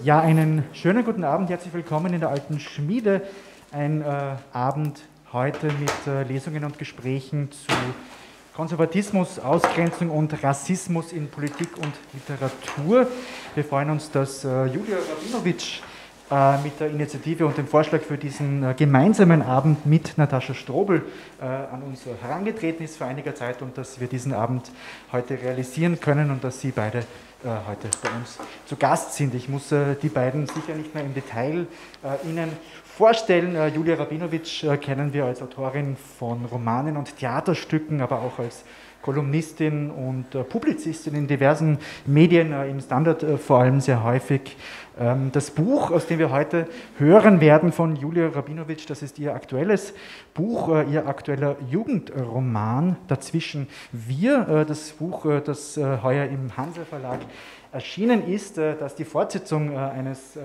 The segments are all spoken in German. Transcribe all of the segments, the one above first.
Ja, einen schönen guten Abend, herzlich willkommen in der Alten Schmiede. Ein Abend heute mit Lesungen und Gesprächen zu Konservatismus, Ausgrenzung und Rassismus in Politik und Literatur. Wir freuen uns, dass Julia Rabinowitsch mit der Initiative und dem Vorschlag für diesen gemeinsamen Abend mit Natascha Strobl an uns herangetreten ist vor einiger Zeit und dass wir diesen Abend heute realisieren können und dass Sie beide heute bei uns zu Gast sind. Ich muss die beiden sicher nicht mehr im Detail Ihnen vorstellen. Julia Rabinowitsch kennen wir als Autorin von Romanen und Theaterstücken, aber auch als Kolumnistin und Publizistin in diversen Medien, im Standard vor allem sehr häufig. Das Buch, aus dem wir heute hören werden von Julia Rabinowitsch, das ist ihr aktuelles Buch, ihr aktueller Jugendroman, Dazwischen wir, das Buch, das heuer im Hansa Verlag erschienen ist, das die Fortsetzung eines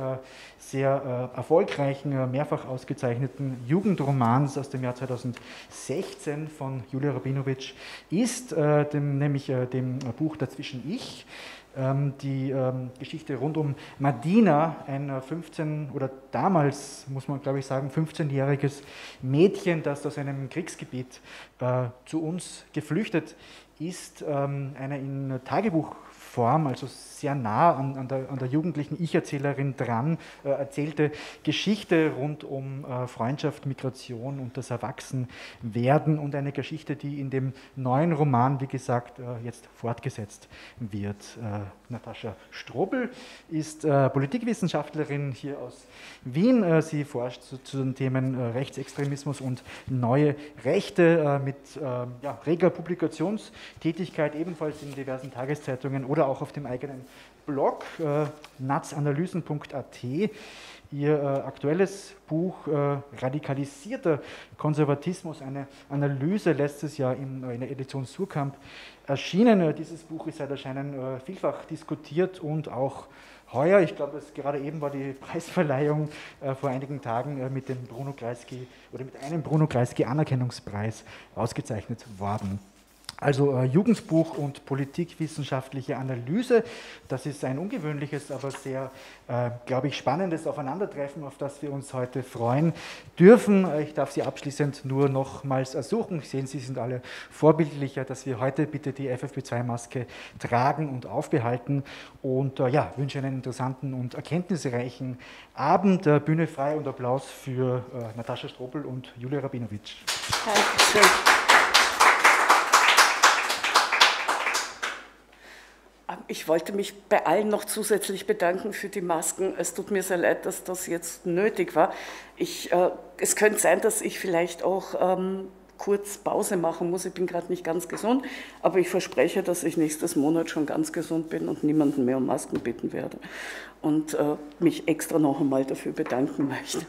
sehr erfolgreichen, mehrfach ausgezeichneten Jugendromans aus dem Jahr 2016 von Julia Rabinowitsch ist, nämlich dem Buch Dazwischen ich. Die Geschichte rund um Madina, ein 15 oder damals, muss man glaube ich sagen, 15-jähriges Mädchen, das aus einem Kriegsgebiet zu uns geflüchtet ist, eine in Tagebuchform, also sehr nah an der jugendlichen Ich-Erzählerin dran, erzählte Geschichte rund um Freundschaft, Migration und das Erwachsenwerden und eine Geschichte, die in dem neuen Roman, wie gesagt, jetzt fortgesetzt wird. Natascha Strobl ist Politikwissenschaftlerin hier aus Wien. Sie forscht zu den Themen Rechtsextremismus und neue Rechte mit reger Publikationstätigkeit, ebenfalls in diversen Tageszeitungen oder auch auf dem eigenen Blog nazanalysen.at. Ihr aktuelles Buch Radikalisierter Konservatismus, eine Analyse, letztes Jahr in der Edition Suhrkamp erschienen. Dieses Buch ist seit Erscheinen vielfach diskutiert und auch heuer, ich glaube, gerade eben war die Preisverleihung vor einigen Tagen mit dem Bruno Kreisky oder mit einem Bruno Kreisky Anerkennungspreis ausgezeichnet worden. Also Jugendbuch und politikwissenschaftliche Analyse, das ist ein ungewöhnliches, aber sehr, glaube ich, spannendes Aufeinandertreffen, auf das wir uns heute freuen dürfen. Ich darf Sie abschließend nur nochmals ersuchen, ich sehe, Sie sind alle vorbildlicher, dass wir heute bitte die FFP2-Maske tragen und aufbehalten und wünsche einen interessanten und erkenntnisreichen Abend. Bühne frei und Applaus für Natascha Strobl und Julia Rabinowitsch. Dankeschön. Ich wollte mich bei allen noch zusätzlich bedanken für die Masken. Es tut mir sehr leid, dass das jetzt nötig war. Es könnte sein, dass ich vielleicht auch kurz Pause machen muss. Ich bin gerade nicht ganz gesund, aber ich verspreche, dass ich nächstes Monat schon ganz gesund bin und niemanden mehr um Masken bitten werde und mich extra noch einmal dafür bedanken möchte.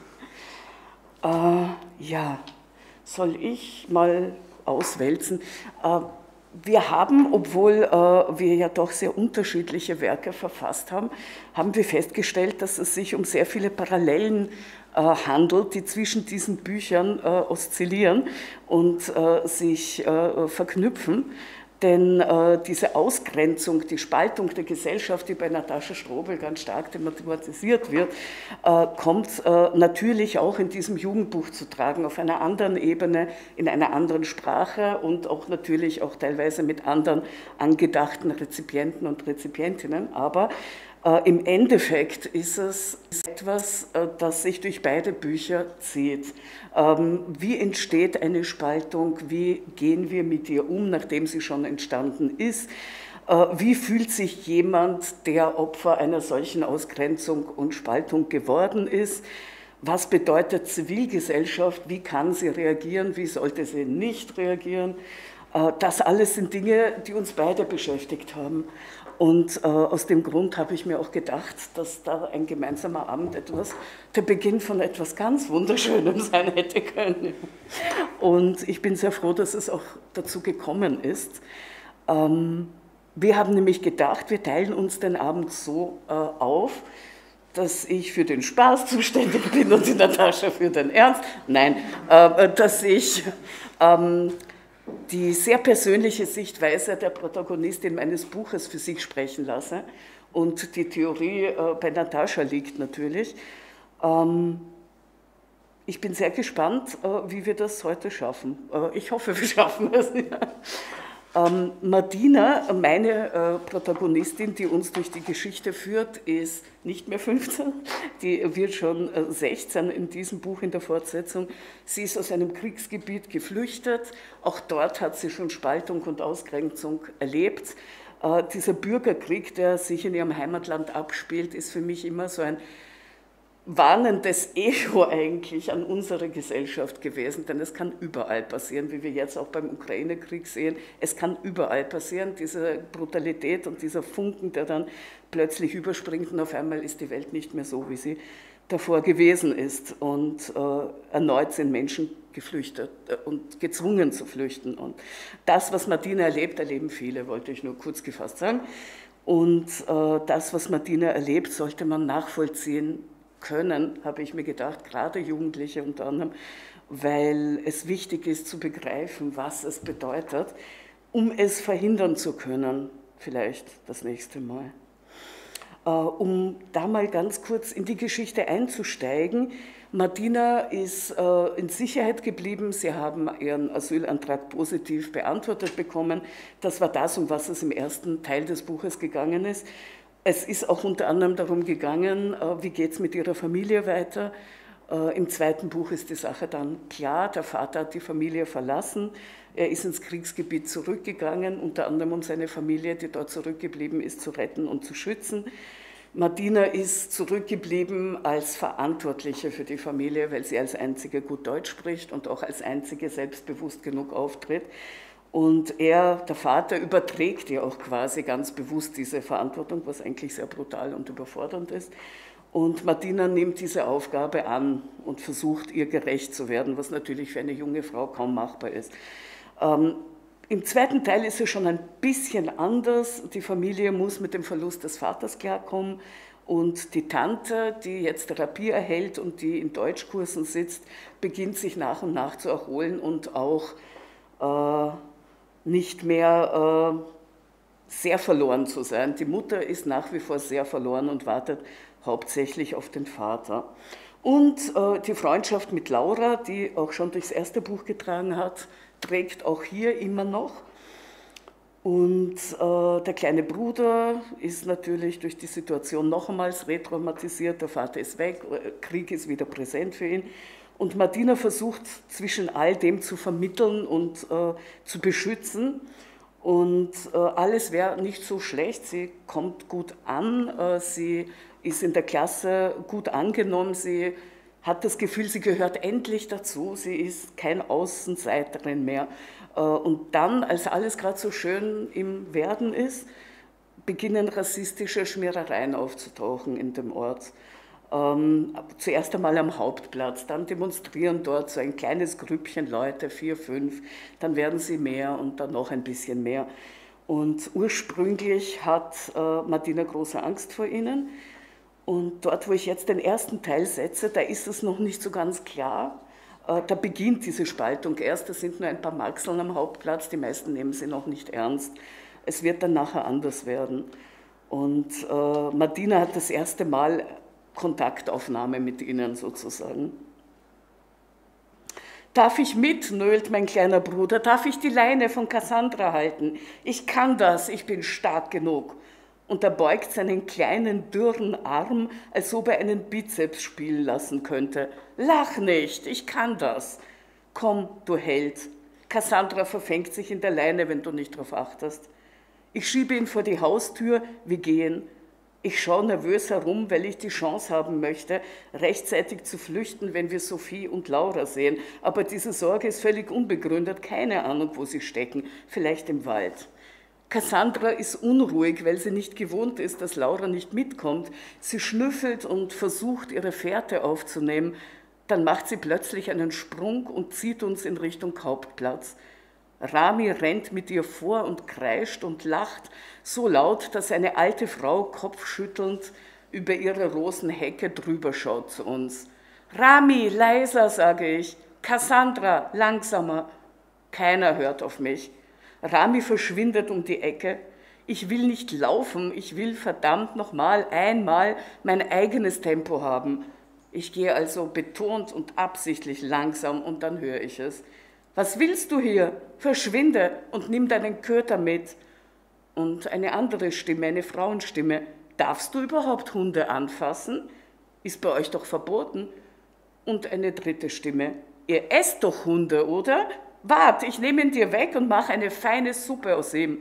Soll ich mal auswälzen? Wir haben, obwohl wir ja doch sehr unterschiedliche Werke verfasst haben, haben wir festgestellt, dass es sich um sehr viele Parallelen handelt, die zwischen diesen Büchern oszillieren und sich verknüpfen. Denn diese Ausgrenzung, die Spaltung der Gesellschaft, die bei Natascha Strobl ganz stark thematisiert wird, kommt natürlich auch in diesem Jugendbuch zu tragen, auf einer anderen Ebene, in einer anderen Sprache und auch natürlich auch teilweise mit anderen angedachten Rezipienten und Rezipientinnen. Aber im Endeffekt ist es etwas, das sich durch beide Bücher zieht. Wie entsteht eine Spaltung? Wie gehen wir mit ihr um, nachdem sie schon entstanden ist? Wie fühlt sich jemand, der Opfer einer solchen Ausgrenzung und Spaltung geworden ist? Was bedeutet Zivilgesellschaft? Wie kann sie reagieren? Wie sollte sie nicht reagieren? Das alles sind Dinge, die uns beide beschäftigt haben. Und aus dem Grund habe ich mir auch gedacht, dass da ein gemeinsamer Abend der Beginn von etwas ganz Wunderschönem sein hätte können. Und ich bin sehr froh, dass es auch dazu gekommen ist. Wir haben nämlich gedacht, wir teilen uns den Abend so auf, dass ich für den Spaß zuständig bin und die Natascha für den Ernst. Nein, dass ich die sehr persönliche Sichtweise der Protagonistin meines Buches für sich sprechen lasse und die Theorie bei Natascha liegt natürlich. Ich bin sehr gespannt, wie wir das heute schaffen. Ich hoffe, wir schaffen es. Martina, meine Protagonistin, die uns durch die Geschichte führt, ist nicht mehr 15, die wird schon 16 in diesem Buch in der Fortsetzung. Sie ist aus einem Kriegsgebiet geflüchtet, auch dort hat sie schon Spaltung und Ausgrenzung erlebt. Dieser Bürgerkrieg, der sich in ihrem Heimatland abspielt, ist für mich immer so ein warnendes Echo eigentlich an unsere Gesellschaft gewesen, denn es kann überall passieren, wie wir jetzt auch beim Ukraine-Krieg sehen. Es kann überall passieren, diese Brutalität und dieser Funken, der dann plötzlich überspringt und auf einmal ist die Welt nicht mehr so, wie sie davor gewesen ist. Und erneut sind Menschen geflüchtet und gezwungen zu flüchten. Und das, was Martina erlebt, erleben viele, wollte ich nur kurz gefasst sagen. Und das, was Martina erlebt, sollte man nachvollziehen können, habe ich mir gedacht, gerade Jugendliche unter anderem, weil es wichtig ist zu begreifen, was es bedeutet, um es verhindern zu können, vielleicht das nächste Mal. Um da mal ganz kurz in die Geschichte einzusteigen, Martina ist in Sicherheit geblieben, sie haben ihren Asylantrag positiv beantwortet bekommen, das war das, um was es im ersten Teil des Buches gegangen ist. Es ist auch unter anderem darum gegangen, wie geht es mit ihrer Familie weiter. Im zweiten Buch ist die Sache dann klar, der Vater hat die Familie verlassen, er ist ins Kriegsgebiet zurückgegangen, unter anderem um seine Familie, die dort zurückgeblieben ist, zu retten und zu schützen. Martina ist zurückgeblieben als Verantwortliche für die Familie, weil sie als einzige gut Deutsch spricht und auch als einzige selbstbewusst genug auftritt. Und er, der Vater, überträgt ihr auch quasi ganz bewusst diese Verantwortung, was eigentlich sehr brutal und überfordernd ist. Und Martina nimmt diese Aufgabe an und versucht, ihr gerecht zu werden, was natürlich für eine junge Frau kaum machbar ist. Im zweiten Teil ist es schon ein bisschen anders. Die Familie muss mit dem Verlust des Vaters klarkommen. Und die Tante, die jetzt Therapie erhält und die in Deutschkursen sitzt, beginnt sich nach und nach zu erholen und auch nicht mehr sehr verloren zu sein. Die Mutter ist nach wie vor sehr verloren und wartet hauptsächlich auf den Vater. Und die Freundschaft mit Laura, die auch schon durchs erste Buch getragen hat, trägt auch hier immer noch. Und der kleine Bruder ist natürlich durch die Situation nochmals retraumatisiert, der Vater ist weg, Krieg ist wieder präsent für ihn. Und Martina versucht zwischen all dem zu vermitteln und zu beschützen. Und alles wäre nicht so schlecht, sie kommt gut an, sie ist in der Klasse gut angenommen, sie hat das Gefühl, sie gehört endlich dazu, sie ist kein Außenseiterin mehr. Und dann, als alles gerade so schön im Werden ist, beginnen rassistische Schmierereien aufzutauchen in dem Ort. Zuerst einmal am Hauptplatz, dann demonstrieren dort so ein kleines Grüppchen Leute, 4, 5, dann werden sie mehr und dann noch ein bisschen mehr. Und ursprünglich hat Martina große Angst vor ihnen. Und dort, wo ich jetzt den ersten Teil setze, da ist es noch nicht so ganz klar. Da beginnt diese Spaltung erst, das sind nur ein paar Maxeln am Hauptplatz, die meisten nehmen sie noch nicht ernst. Es wird dann nachher anders werden. Und Martina hat das erste Mal Kontaktaufnahme mit ihnen sozusagen. Darf ich mit, nölt mein kleiner Bruder, darf ich die Leine von Cassandra halten? Ich kann das, ich bin stark genug. Und er beugt seinen kleinen, dürren Arm, als ob er einen Bizeps spielen lassen könnte. Lach nicht, ich kann das. Komm, du Held. Cassandra verfängt sich in der Leine, wenn du nicht darauf achtest. Ich schiebe ihn vor die Haustür, wir gehen. Ich schaue nervös herum, weil ich die Chance haben möchte, rechtzeitig zu flüchten, wenn wir Sophie und Laura sehen. Aber diese Sorge ist völlig unbegründet, keine Ahnung, wo sie stecken, vielleicht im Wald. Cassandra ist unruhig, weil sie nicht gewohnt ist, dass Laura nicht mitkommt. Sie schnüffelt und versucht, ihre Fährte aufzunehmen. Dann macht sie plötzlich einen Sprung und zieht uns in Richtung Hauptplatz. Rami rennt mit ihr vor und kreischt und lacht so laut, dass eine alte Frau kopfschüttelnd über ihre Rosenhecke drüber schaut zu uns. Rami, leiser, sage ich. Cassandra, langsamer. Keiner hört auf mich. Rami verschwindet um die Ecke. Ich will nicht laufen, ich will verdammt nochmal einmal mein eigenes Tempo haben. Ich gehe also betont und absichtlich langsam und dann höre ich es. Was willst du hier? Verschwinde und nimm deinen Köter mit. Und eine andere Stimme, eine Frauenstimme. Darfst du überhaupt Hunde anfassen? Ist bei euch doch verboten. Und eine dritte Stimme. Ihr esst doch Hunde, oder? Wart, ich nehme ihn dir weg und mache eine feine Suppe aus ihm.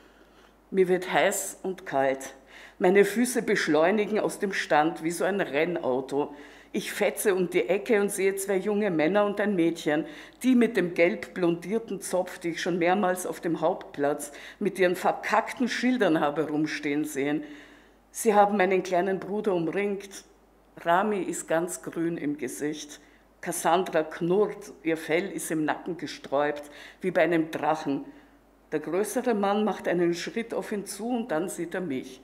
Mir wird heiß und kalt. Meine Füße beschleunigen aus dem Stand wie so ein Rennauto. Ich fetze um die Ecke und sehe zwei junge Männer und ein Mädchen, die mit dem gelb blondierten Zopf, die ich schon mehrmals auf dem Hauptplatz mit ihren verkackten Schildern habe rumstehen sehen. Sie haben meinen kleinen Bruder umringt. Rami ist ganz grün im Gesicht. Cassandra knurrt, ihr Fell ist im Nacken gesträubt, wie bei einem Drachen. Der größere Mann macht einen Schritt auf ihn zu und dann sieht er mich.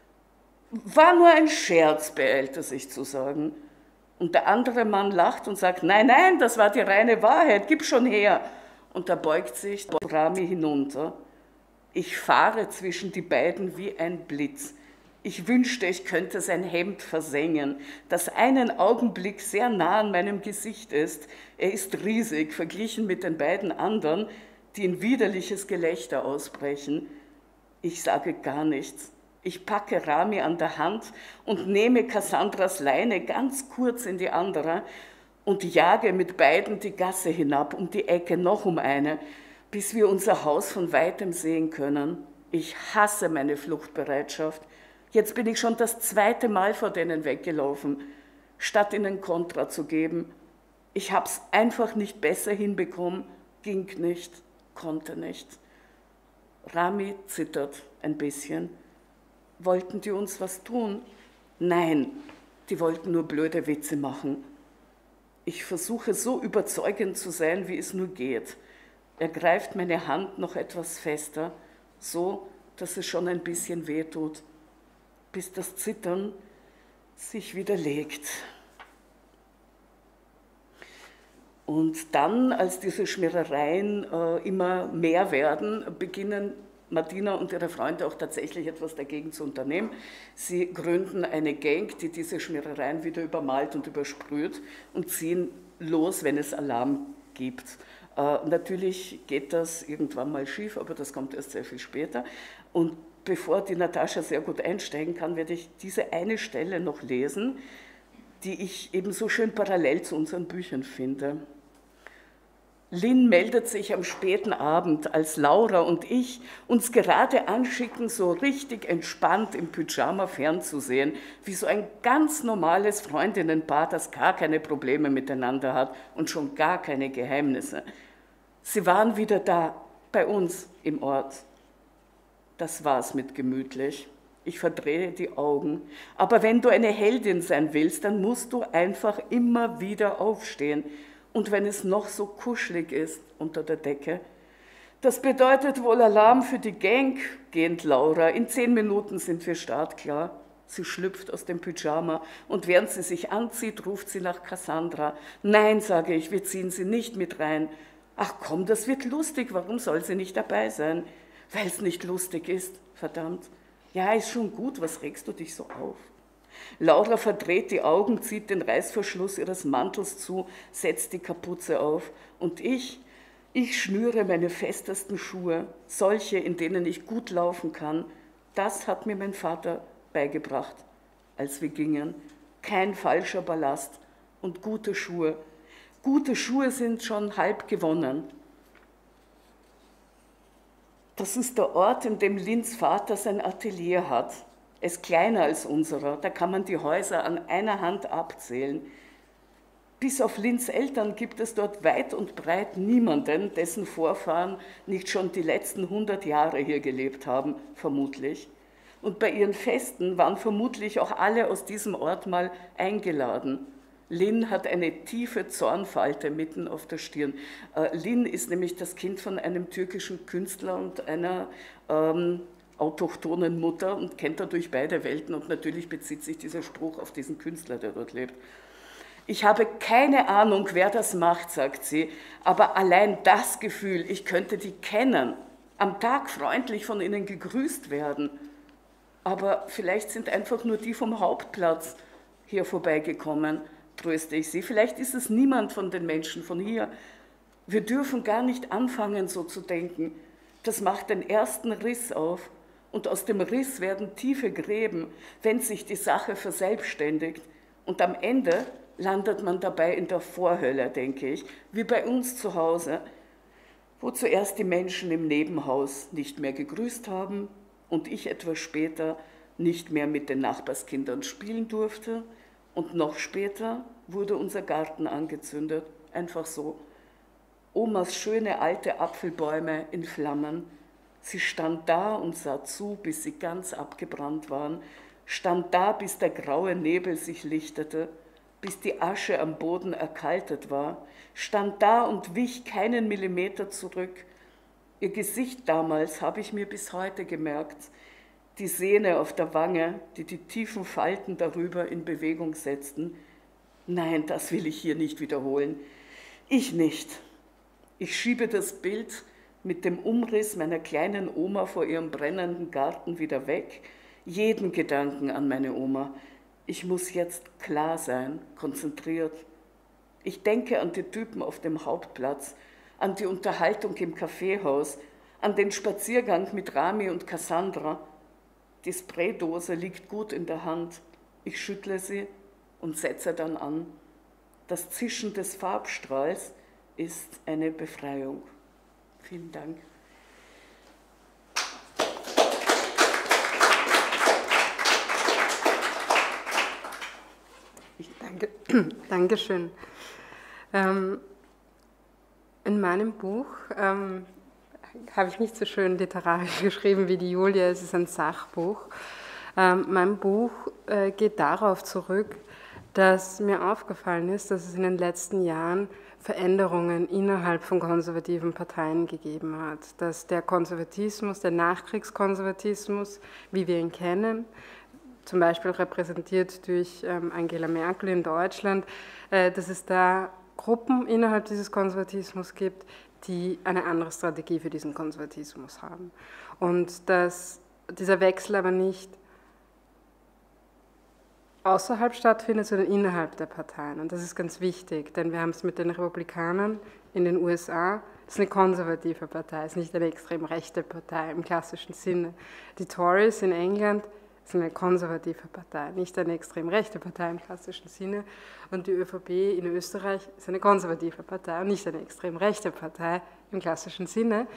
War nur ein Scherz, beeilt er sich zu sagen. Und der andere Mann lacht und sagt, nein, nein, das war die reine Wahrheit, gib schon her. Und da beugt sich Rami hinunter. Ich fahre zwischen die beiden wie ein Blitz. Ich wünschte, ich könnte sein Hemd versengen, das einen Augenblick sehr nah an meinem Gesicht ist. Er ist riesig, verglichen mit den beiden anderen, die in widerliches Gelächter ausbrechen. Ich sage gar nichts. Ich packe Rami an der Hand und nehme Cassandras Leine ganz kurz in die andere und jage mit beiden die Gasse hinab, um die Ecke, noch um eine, bis wir unser Haus von weitem sehen können. Ich hasse meine Fluchtbereitschaft. Jetzt bin ich schon das zweite Mal vor denen weggelaufen, statt ihnen Kontra zu geben. Ich hab's einfach nicht besser hinbekommen, ging nicht, konnte nicht. Rami zittert ein bisschen. Wollten die uns was tun? Nein, die wollten nur blöde Witze machen. Ich versuche so überzeugend zu sein, wie es nur geht. Er greift meine Hand noch etwas fester, so, dass es schon ein bisschen wehtut, bis das Zittern sich wieder legt. Und dann, als diese Schmierereien immer mehr werden, beginnen Martina und ihre Freunde auch tatsächlich etwas dagegen zu unternehmen. Sie gründen eine Gang, die diese Schmierereien wieder übermalt und übersprüht und ziehen los, wenn es Alarm gibt. Natürlich geht das irgendwann mal schief, aber das kommt erst sehr viel später. Und bevor die Natascha sehr gut einsteigen kann, werde ich diese eine Stelle noch lesen, die ich eben so schön parallel zu unseren Büchern finde. Lynn meldet sich am späten Abend, als Laura und ich uns gerade anschicken, so richtig entspannt im Pyjama fernzusehen, wie so ein ganz normales Freundinnenpaar, das gar keine Probleme miteinander hat und schon gar keine Geheimnisse. Sie waren wieder da, bei uns im Ort. Das war's mit gemütlich. Ich verdrehe die Augen. Aber wenn du eine Heldin sein willst, dann musst du einfach immer wieder aufstehen. Und wenn es noch so kuschelig ist unter der Decke. Das bedeutet wohl Alarm für die Gang, gähnt Laura. In 10 Minuten sind wir startklar. Sie schlüpft aus dem Pyjama und während sie sich anzieht, ruft sie nach Cassandra. Nein, sage ich, wir ziehen sie nicht mit rein. Ach komm, das wird lustig, warum soll sie nicht dabei sein? Weil es nicht lustig ist, verdammt. Ja, ist schon gut, was regst du dich so auf? Laura verdreht die Augen, zieht den Reißverschluss ihres Mantels zu, setzt die Kapuze auf und ich schnüre meine festesten Schuhe, solche, in denen ich gut laufen kann. Das hat mir mein Vater beigebracht, als wir gingen. Kein falscher Ballast und gute Schuhe. Gute Schuhe sind schon halb gewonnen. Das ist der Ort, in dem Lynns Vater sein Atelier hat. Es ist kleiner als unserer, da kann man die Häuser an einer Hand abzählen. Bis auf Lynns Eltern gibt es dort weit und breit niemanden, dessen Vorfahren nicht schon die letzten 100 Jahre hier gelebt haben, vermutlich. Und bei ihren Festen waren vermutlich auch alle aus diesem Ort mal eingeladen. Lynn hat eine tiefe Zornfalte mitten auf der Stirn. Lynn ist nämlich das Kind von einem türkischen Künstler und einer autochthonen Mutter und kennt dadurch beide Welten und natürlich bezieht sich dieser Spruch auf diesen Künstler, der dort lebt. Ich habe keine Ahnung, wer das macht, sagt sie, aber allein das Gefühl, ich könnte die kennen, am Tag freundlich von ihnen gegrüßt werden. Aber vielleicht sind einfach nur die vom Hauptplatz hier vorbeigekommen, tröste ich sie. Vielleicht ist es niemand von den Menschen von hier. Wir dürfen gar nicht anfangen, so zu denken. Das macht den ersten Riss auf. Und aus dem Riss werden tiefe Gräben, wenn sich die Sache verselbstständigt. Und am Ende landet man dabei in der Vorhölle, denke ich, wie bei uns zu Hause, wo zuerst die Menschen im Nebenhaus nicht mehr gegrüßt haben und ich etwas später nicht mehr mit den Nachbarskindern spielen durfte. Und noch später wurde unser Garten angezündet, einfach so. Omas schöne alte Apfelbäume in Flammen. Sie stand da und sah zu, bis sie ganz abgebrannt waren, stand da, bis der graue Nebel sich lichtete, bis die Asche am Boden erkaltet war, stand da und wich keinen Millimeter zurück. Ihr Gesicht damals habe ich mir bis heute gemerkt, die Sehne auf der Wange, die die tiefen Falten darüber in Bewegung setzten. Nein, das will ich hier nicht wiederholen. Ich nicht. Ich schiebe das Bild mit dem Umriss meiner kleinen Oma vor ihrem brennenden Garten wieder weg, jeden Gedanken an meine Oma. Ich muss jetzt klar sein, konzentriert. Ich denke an die Typen auf dem Hauptplatz, an die Unterhaltung im Kaffeehaus, an den Spaziergang mit Rami und Cassandra. Die Spraydose liegt gut in der Hand. Ich schüttle sie und setze dann an. Das Zischen des Farbstrahls ist eine Befreiung. Vielen Dank. Dankeschön. In meinem Buch habe ich nicht so schön literarisch geschrieben wie die Julia, es ist ein Sachbuch. Mein Buch geht darauf zurück, dass mir aufgefallen ist, dass es in den letzten Jahren Veränderungen innerhalb von konservativen Parteien gegeben hat. Dass der Konservatismus, der Nachkriegskonservatismus, wie wir ihn kennen, zum Beispiel repräsentiert durch Angela Merkel in Deutschland, dass es da Gruppen innerhalb dieses Konservatismus gibt, die eine andere Strategie für diesen Konservatismus haben. Und dass dieser Wechsel aber nicht außerhalb stattfindet, sondern innerhalb der Parteien. Und das ist ganz wichtig, denn wir haben es mit den Republikanern in den USA, das ist eine konservative Partei, das ist nicht eine extrem rechte Partei im klassischen Sinne. Die Tories in England sind eine konservative Partei, nicht eine extrem rechte Partei im klassischen Sinne. Und die ÖVP in Österreich ist eine konservative Partei und nicht eine extrem rechte Partei im klassischen Sinne.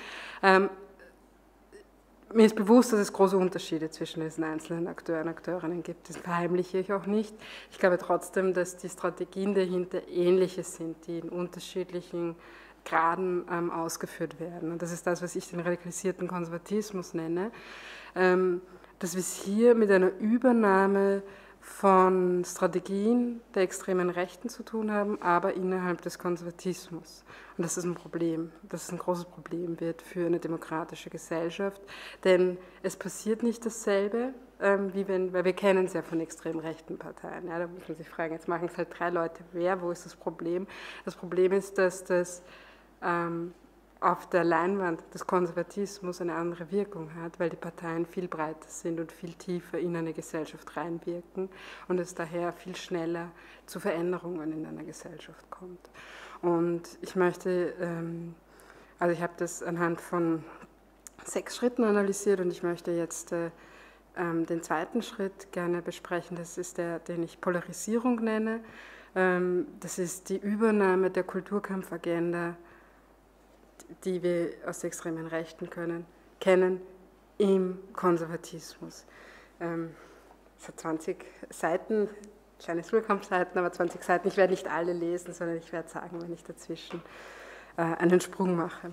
Mir ist bewusst, dass es große Unterschiede zwischen diesen einzelnen Akteuren und Akteurinnen gibt. Das verheimliche ich auch nicht. Ich glaube trotzdem, dass die Strategien dahinter ähnliche sind, die in unterschiedlichen Graden ausgeführt werden. Und das ist das, was ich den radikalisierten Konservatismus nenne. Dass wir es hier mit einer Übernahme von Strategien der extremen Rechten zu tun haben, aber innerhalb des Konservatismus. Und das ist ein Problem, das ist ein großes Problem wird für eine demokratische Gesellschaft, denn es passiert nicht dasselbe, weil wir kennen es ja von extrem rechten Parteien. Ja, da muss man sich fragen, jetzt machen es halt 3 Leute wer, wo ist das Problem? Das Problem ist, dass das auf der Leinwand des Konservatismus eine andere Wirkung hat, weil die Parteien viel breiter sind und viel tiefer in eine Gesellschaft reinwirken und es daher viel schneller zu Veränderungen in einer Gesellschaft kommt. Und ich möchte, also ich habe das anhand von 6 Schritten analysiert und ich möchte jetzt den zweiten Schritt gerne besprechen. Das ist der, den ich Polarisierung nenne. Das ist die Übernahme der Kulturkampfagenda, die wir aus der extremen Rechten kennen, im Konservatismus. Es hat 20 Seiten, kleine Schulkampfseiten, aber 20 Seiten. Ich werde nicht alle lesen, sondern ich werde sagen, wenn ich dazwischen einen Sprung mache.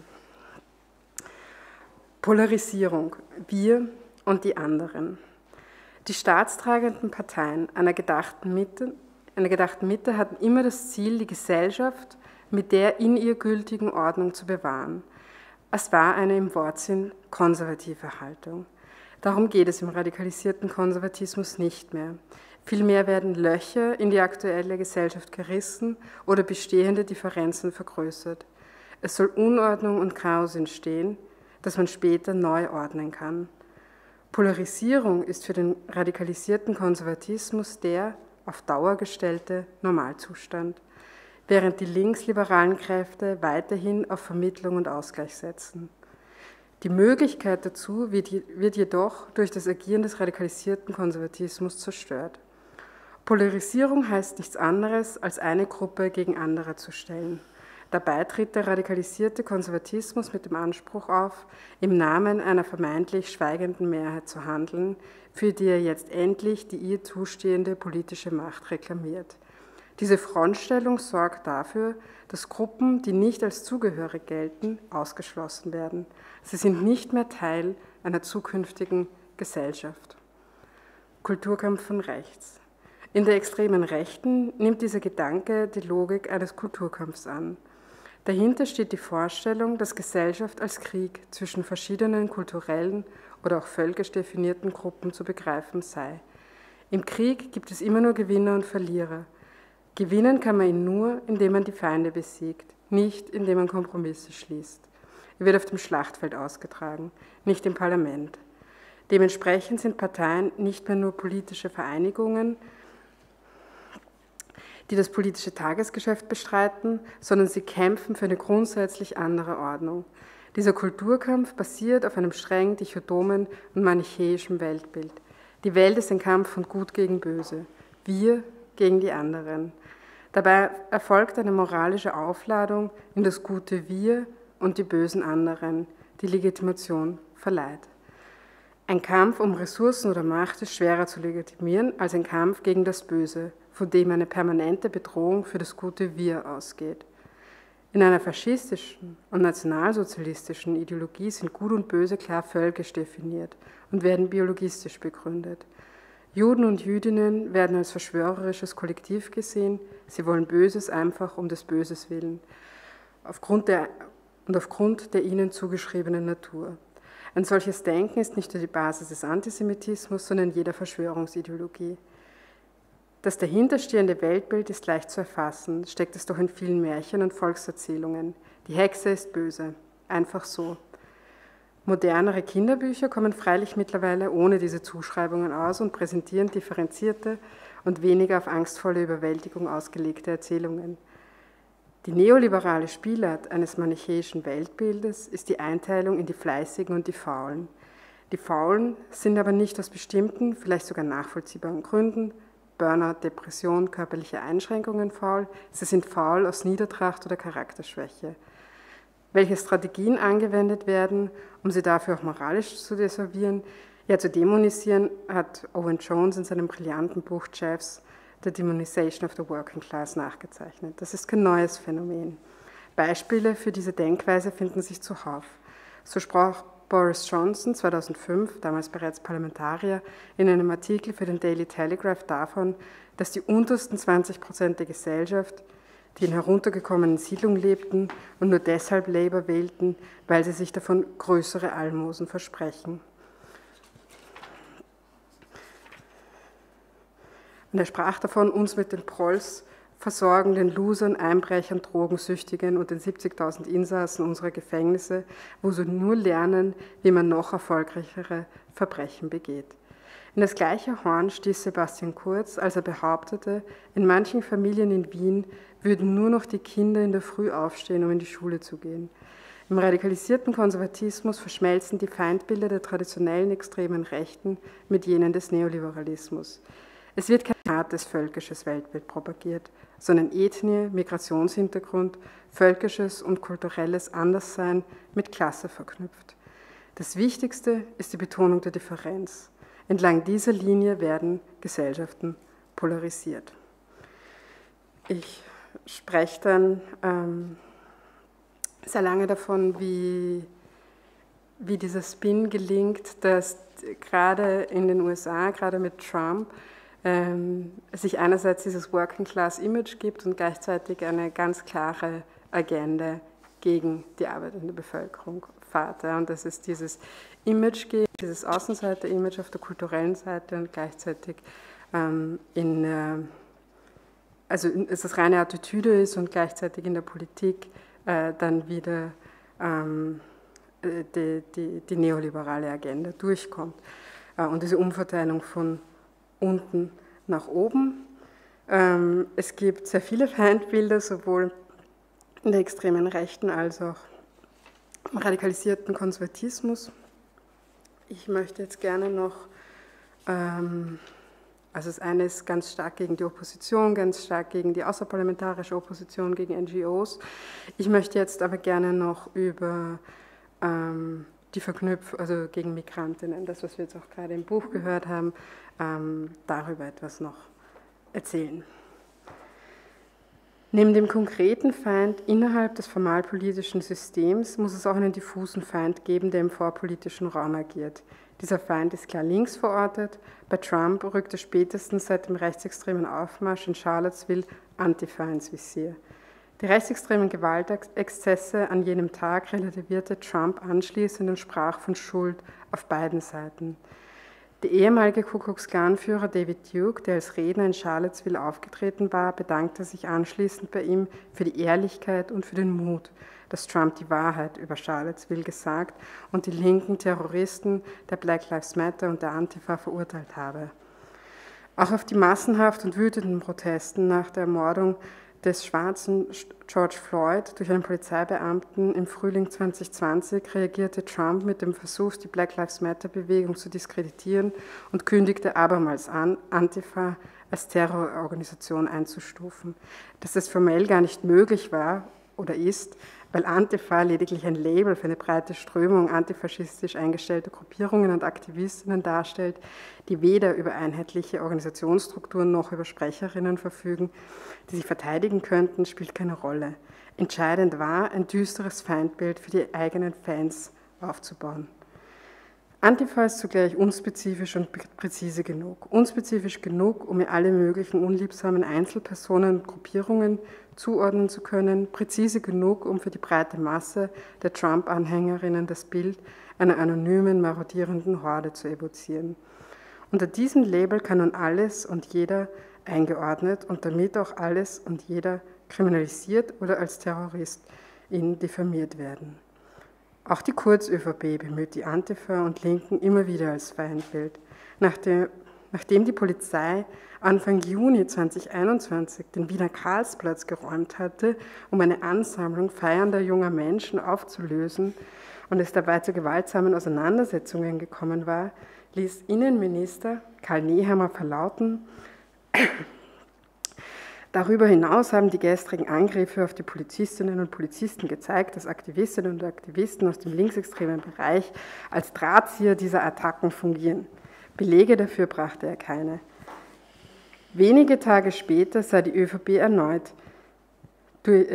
Polarisierung, wir und die anderen. Die staatstragenden Parteien einer gedachten Mitte hatten immer das Ziel, die Gesellschaft mit der in ihr gültigen Ordnung zu bewahren. Es war eine im Wortsinn konservative Haltung. Darum geht es im radikalisierten Konservatismus nicht mehr. Vielmehr werden Löcher in die aktuelle Gesellschaft gerissen oder bestehende Differenzen vergrößert. Es soll Unordnung und Chaos entstehen, das man später neu ordnen kann. Polarisierung ist für den radikalisierten Konservatismus der auf Dauer gestellte Normalzustand, während die linksliberalen Kräfte weiterhin auf Vermittlung und Ausgleich setzen. Die Möglichkeit dazu wird jedoch durch das Agieren des radikalisierten Konservatismus zerstört. Polarisierung heißt nichts anderes, als eine Gruppe gegen andere zu stellen. Dabei tritt der radikalisierte Konservatismus mit dem Anspruch auf, im Namen einer vermeintlich schweigenden Mehrheit zu handeln, für die er jetzt endlich die ihr zustehende politische Macht reklamiert. Diese Frontstellung sorgt dafür, dass Gruppen, die nicht als zugehörig gelten, ausgeschlossen werden. Sie sind nicht mehr Teil einer zukünftigen Gesellschaft. Kulturkampf von rechts. In der extremen Rechten nimmt dieser Gedanke die Logik eines Kulturkampfs an. Dahinter steht die Vorstellung, dass Gesellschaft als Krieg zwischen verschiedenen kulturellen oder auch völkisch definierten Gruppen zu begreifen sei. Im Krieg gibt es immer nur Gewinner und Verlierer. Gewinnen kann man ihn nur, indem man die Feinde besiegt, nicht indem man Kompromisse schließt. Er wird auf dem Schlachtfeld ausgetragen, nicht im Parlament. Dementsprechend sind Parteien nicht mehr nur politische Vereinigungen, die das politische Tagesgeschäft bestreiten, sondern sie kämpfen für eine grundsätzlich andere Ordnung. Dieser Kulturkampf basiert auf einem streng dichotomen und manichäischen Weltbild. Die Welt ist ein Kampf von Gut gegen Böse, wir gegen die anderen. Dabei erfolgt eine moralische Aufladung in das gute Wir und die bösen anderen, die Legitimation verleiht. Ein Kampf um Ressourcen oder Macht ist schwerer zu legitimieren als ein Kampf gegen das Böse, von dem eine permanente Bedrohung für das gute Wir ausgeht. In einer faschistischen und nationalsozialistischen Ideologie sind Gut und Böse klar völkisch definiert und werden biologistisch begründet. Juden und Jüdinnen werden als verschwörerisches Kollektiv gesehen, sie wollen Böses einfach um des Böses willen, aufgrund der ihnen zugeschriebenen Natur. Ein solches Denken ist nicht nur die Basis des Antisemitismus, sondern jeder Verschwörungsideologie. Das dahinterstehende Weltbild ist leicht zu erfassen, steckt es doch in vielen Märchen und Volkserzählungen. Die Hexe ist böse, einfach so. Modernere Kinderbücher kommen freilich mittlerweile ohne diese Zuschreibungen aus und präsentieren differenzierte und weniger auf angstvolle Überwältigung ausgelegte Erzählungen. Die neoliberale Spielart eines manichäischen Weltbildes ist die Einteilung in die Fleißigen und die Faulen. Die Faulen sind aber nicht aus bestimmten, vielleicht sogar nachvollziehbaren Gründen, Burnout, Depression, körperliche Einschränkungen faul, sie sind faul aus Niedertracht oder Charakterschwäche. Welche Strategien angewendet werden, um sie dafür auch moralisch zu desavouieren, ja zu dämonisieren, hat Owen Jones in seinem brillanten Buch Jeffs The Demonization of the Working Class nachgezeichnet. Das ist kein neues Phänomen. Beispiele für diese Denkweise finden sich zuhauf. So sprach Boris Johnson 2005, damals bereits Parlamentarier, in einem Artikel für den Daily Telegraph davon, dass die untersten 20% der Gesellschaft, die in heruntergekommenen Siedlungen lebten und nur deshalb Labour wählten, weil sie sich davon größere Almosen versprechen. Und er sprach davon, uns mit den Prolls versorgen, den Losern, Einbrechern, Drogensüchtigen und den 70.000 Insassen unserer Gefängnisse, wo sie nur lernen, wie man noch erfolgreichere Verbrechen begeht. In das gleiche Horn stieß Sebastian Kurz, als er behauptete, in manchen Familien in Wien würden nur noch die Kinder in der Früh aufstehen, um in die Schule zu gehen. Im radikalisierten Konservatismus verschmelzen die Feindbilder der traditionellen extremen Rechten mit jenen des Neoliberalismus. Es wird kein hartes völkisches Weltbild propagiert, sondern Ethnie, Migrationshintergrund, völkisches und kulturelles Anderssein mit Klasse verknüpft. Das Wichtigste ist die Betonung der Differenz. Entlang dieser Linie werden Gesellschaften polarisiert. Ich spreche dann sehr lange davon, wie dieser Spin gelingt, dass gerade in den USA, gerade mit Trump, sich einerseits dieses Working-Class-Image gibt und gleichzeitig eine ganz klare Agenda gegen die arbeitende Bevölkerung fährt. Und das ist dieses Image geben, dieses Außenseiter-Image auf der kulturellen Seite und gleichzeitig es das reine Attitüde ist und gleichzeitig in der Politik dann wieder die neoliberale Agenda durchkommt. Und diese Umverteilung von unten nach oben. Es gibt sehr viele Feindbilder, sowohl in der extremen Rechten als auch im radikalisierten Konservatismus. Ich möchte jetzt gerne noch, also das eine ist ganz stark gegen die Opposition, ganz stark gegen die außerparlamentarische Opposition, gegen NGOs. Ich möchte jetzt aber gerne noch über die Verknüpfung, also gegen Migrantinnen, das, was wir jetzt auch gerade im Buch gehört haben, darüber etwas noch erzählen. Neben dem konkreten Feind innerhalb des formalpolitischen Systems muss es auch einen diffusen Feind geben, der im vorpolitischen Raum agiert. Dieser Feind ist klar links verortet. Bei Trump rückte spätestens seit dem rechtsextremen Aufmarsch in Charlottesville Antifa ins Visier. Die rechtsextremen Gewaltexzesse an jenem Tag relativierte Trump anschließend und sprach von Schuld auf beiden Seiten. Der ehemalige Ku-Klux-Klan-Führer David Duke, der als Redner in Charlottesville aufgetreten war, bedankte sich anschließend bei ihm für die Ehrlichkeit und für den Mut, dass Trump die Wahrheit über Charlottesville gesagt und die linken Terroristen der Black Lives Matter und der Antifa verurteilt habe. Auch auf die massenhaft und wütenden Protesten nach der Ermordung des schwarzen George Floyd durch einen Polizeibeamten im Frühling 2020 reagierte Trump mit dem Versuch, die Black Lives Matter-Bewegung zu diskreditieren und kündigte abermals an, Antifa als Terrororganisation einzustufen. Dass es formell gar nicht möglich war oder ist, weil Antifa lediglich ein Label für eine breite Strömung antifaschistisch eingestellter Gruppierungen und Aktivistinnen darstellt, die weder über einheitliche Organisationsstrukturen noch über Sprecherinnen verfügen, die sich verteidigen könnten, spielt keine Rolle. Entscheidend war, ein düsteres Feindbild für die eigenen Fans aufzubauen. Antifa ist zugleich unspezifisch und präzise genug. Unspezifisch genug, um ihr alle möglichen unliebsamen Einzelpersonen und Gruppierungen zuordnen zu können, präzise genug, um für die breite Masse der Trump-Anhängerinnen das Bild einer anonymen, marodierenden Horde zu evozieren. Unter diesem Label kann nun alles und jeder eingeordnet und damit auch alles und jeder kriminalisiert oder als Terrorist diffamiert werden. Auch die Kurz-ÖVP bemüht die Antifa und Linken immer wieder als Feindbild. Nachdem die Polizei Anfang Juni 2021 den Wiener Karlsplatz geräumt hatte, um eine Ansammlung feiernder junger Menschen aufzulösen und es dabei zu gewaltsamen Auseinandersetzungen gekommen war, ließ Innenminister Karl Nehammer verlauten, darüber hinaus haben die gestrigen Angriffe auf die Polizistinnen und Polizisten gezeigt, dass Aktivistinnen und Aktivisten aus dem linksextremen Bereich als Drahtzieher dieser Attacken fungieren. Belege dafür brachte er keine. Wenige Tage später sah die ÖVP erneut durch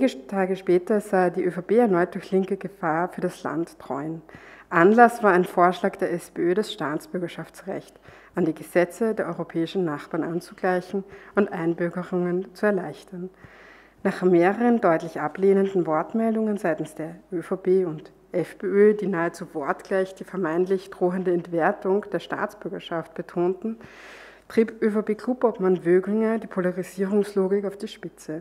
linke Gefahr für das Land dreuen. Anlass war ein Vorschlag der SPÖ, das Staatsbürgerschaftsrecht an die Gesetze der europäischen Nachbarn anzugleichen und Einbürgerungen zu erleichtern. Nach mehreren deutlich ablehnenden Wortmeldungen seitens der ÖVP und FPÖ, die nahezu wortgleich die vermeintlich drohende Entwertung der Staatsbürgerschaft betonten, trieb ÖVP-Clubobmann Wöginger die Polarisierungslogik auf die Spitze.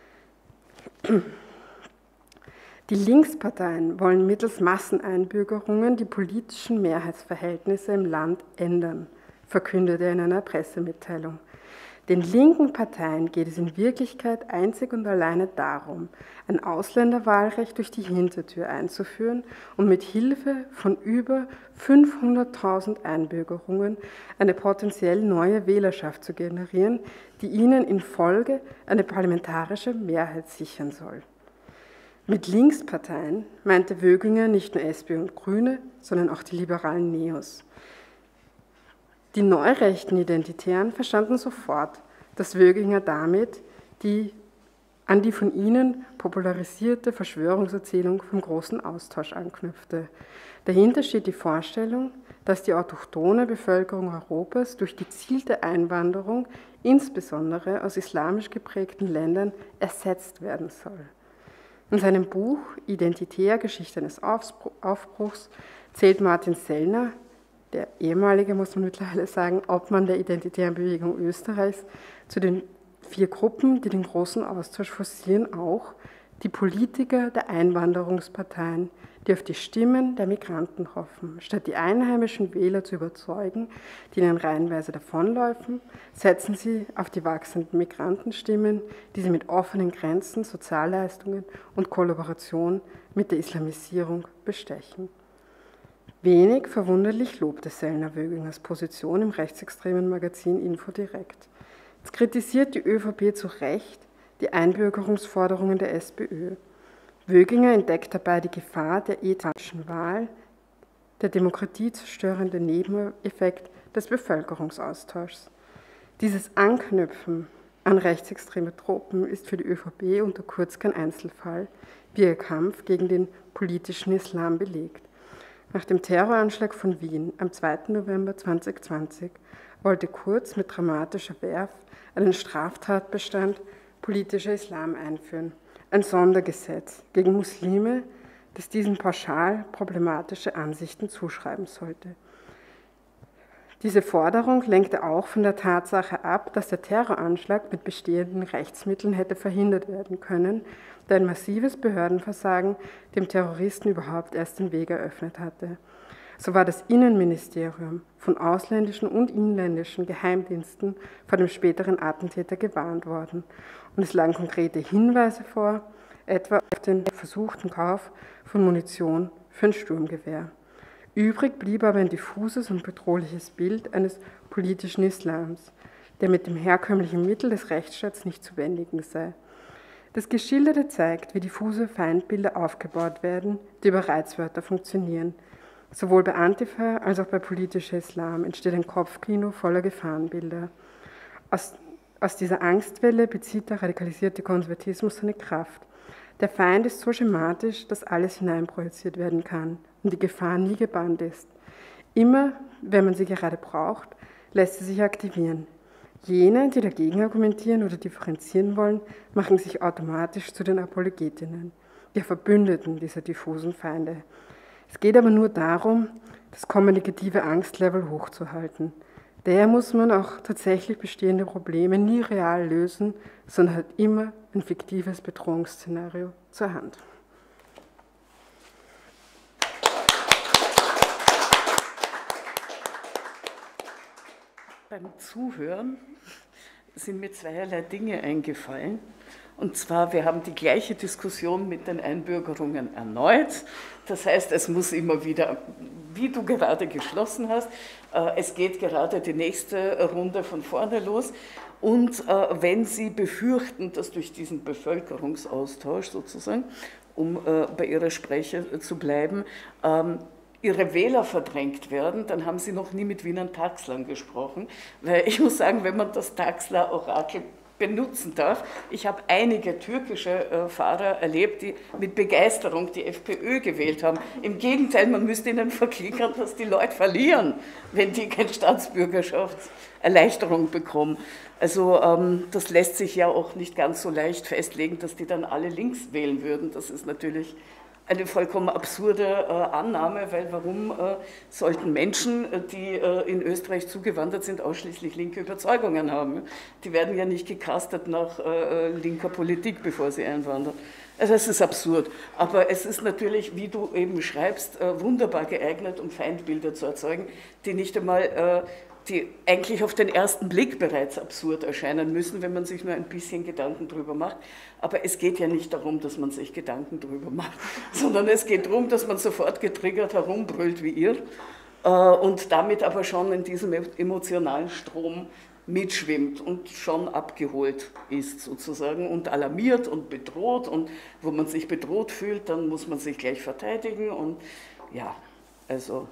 Die Linksparteien wollen mittels Masseneinbürgerungen die politischen Mehrheitsverhältnisse im Land ändern, verkündete er in einer Pressemitteilung. Den linken Parteien geht es in Wirklichkeit einzig und alleine darum, ein Ausländerwahlrecht durch die Hintertür einzuführen und mit Hilfe von über 500.000 Einbürgerungen eine potenziell neue Wählerschaft zu generieren, die ihnen in Folge eine parlamentarische Mehrheit sichern soll. Mit Linksparteien meinte Wöginger nicht nur SPÖ und Grüne, sondern auch die liberalen Neos. Die neurechten Identitären verstanden sofort, dass Wöginger damit an die von ihnen popularisierte Verschwörungserzählung vom großen Austausch anknüpfte. Dahinter steht die Vorstellung, dass die autochthone Bevölkerung Europas durch gezielte Einwanderung, insbesondere aus islamisch geprägten Ländern, ersetzt werden soll. In seinem Buch Identitär, Geschichte eines Aufbruchs zählt Martin Sellner, der ehemalige, muss man mittlerweile sagen, Obmann der Identitären Bewegung Österreichs, zu den 4 Gruppen, die den großen Austausch forcieren, auch die Politiker der Einwanderungsparteien, die auf die Stimmen der Migranten hoffen. Statt die einheimischen Wähler zu überzeugen, die ihnen reihenweise davonläufen, setzen sie auf die wachsenden Migrantenstimmen, die sie mit offenen Grenzen, Sozialleistungen und Kollaboration mit der Islamisierung bestechen. Wenig verwunderlich lobte Selner Wögingers Position im rechtsextremen Magazin Infodirekt. Es kritisiert die ÖVP zu Recht die Einbürgerungsforderungen der SPÖ. Wöginger entdeckt dabei die Gefahr der ethischen Wahl, der demokratiezerstörende Nebeneffekt des Bevölkerungsaustauschs. Dieses Anknüpfen an rechtsextreme Truppen ist für die ÖVP unter Kurz kein Einzelfall, wie ihr Kampf gegen den politischen Islam belegt. Nach dem Terroranschlag von Wien am 2. November 2020 wollte Kurz mit dramatischer Werf einen Straftatbestand politischer Islam einführen, ein Sondergesetz gegen Muslime, das diesen pauschal problematische Ansichten zuschreiben sollte. Diese Forderung lenkte auch von der Tatsache ab, dass der Terroranschlag mit bestehenden Rechtsmitteln hätte verhindert werden können, da ein massives Behördenversagen dem Terroristen überhaupt erst den Weg eröffnet hatte. So war das Innenministerium von ausländischen und inländischen Geheimdiensten vor dem späteren Attentäter gewarnt worden. Und es lagen konkrete Hinweise vor, etwa auf den versuchten Kauf von Munition für ein Sturmgewehr. Übrig blieb aber ein diffuses und bedrohliches Bild eines politischen Islams, der mit dem herkömmlichen Mittel des Rechtsstaats nicht zu bändigen sei. Das Geschilderte zeigt, wie diffuse Feindbilder aufgebaut werden, die über Reizwörter funktionieren. Sowohl bei Antifa als auch bei politischer Islam entsteht ein Kopfkino voller Gefahrenbilder. Aus dieser Angstwelle bezieht der radikalisierte Konservatismus seine Kraft. Der Feind ist so schematisch, dass alles hineinprojiziert werden kann und die Gefahr nie gebannt ist. Immer, wenn man sie gerade braucht, lässt sie sich aktivieren. Jene, die dagegen argumentieren oder differenzieren wollen, machen sich automatisch zu den Apologetinnen, der Verbündeten dieser diffusen Feinde. Es geht aber nur darum, das kommunikative Angstlevel hochzuhalten. Daher muss man auch tatsächlich bestehende Probleme nie real lösen, sondern hat immer ein fiktives Bedrohungsszenario zur Hand. Beim Zuhören sind mir zweierlei Dinge eingefallen. Und zwar, wir haben die gleiche Diskussion mit den Einbürgerungen erneut. Das heißt, es muss immer wieder, wie du gerade geschlossen hast, es geht gerade die nächste Runde von vorne los. Und wenn Sie befürchten, dass durch diesen Bevölkerungsaustausch sozusagen, um bei Ihrer Spreche zu bleiben, Ihre Wähler verdrängt werden, dann haben Sie noch nie mit Wienern Taxlern gesprochen. Weil ich muss sagen, wenn man das Taxler-Orakel benutzen darf. Ich habe einige türkische Fahrer erlebt, die mit Begeisterung die FPÖ gewählt haben. Im Gegenteil, man müsste ihnen verklickern, dass die Leute verlieren, wenn die keine Staatsbürgerschaftserleichterung bekommen. Also das lässt sich ja auch nicht ganz so leicht festlegen, dass die dann alle links wählen würden. Das ist natürlich eine vollkommen absurde Annahme, weil warum sollten Menschen, die in Österreich zugewandert sind, ausschließlich linke Überzeugungen haben? Die werden ja nicht gecastet nach linker Politik, bevor sie einwandern. Also es ist absurd. Aber es ist natürlich, wie du eben schreibst, wunderbar geeignet, um Feindbilder zu erzeugen, die nicht einmal, die eigentlich auf den ersten Blick bereits absurd erscheinen müssen, wenn man sich nur ein bisschen Gedanken drüber macht. Aber es geht ja nicht darum, dass man sich Gedanken drüber macht, sondern es geht darum, dass man sofort getriggert herumbrüllt wie ihr und damit aber schon in diesem emotionalen Strom mitschwimmt und schon abgeholt ist sozusagen und alarmiert und bedroht, und wo man sich bedroht fühlt, dann muss man sich gleich verteidigen und ja, also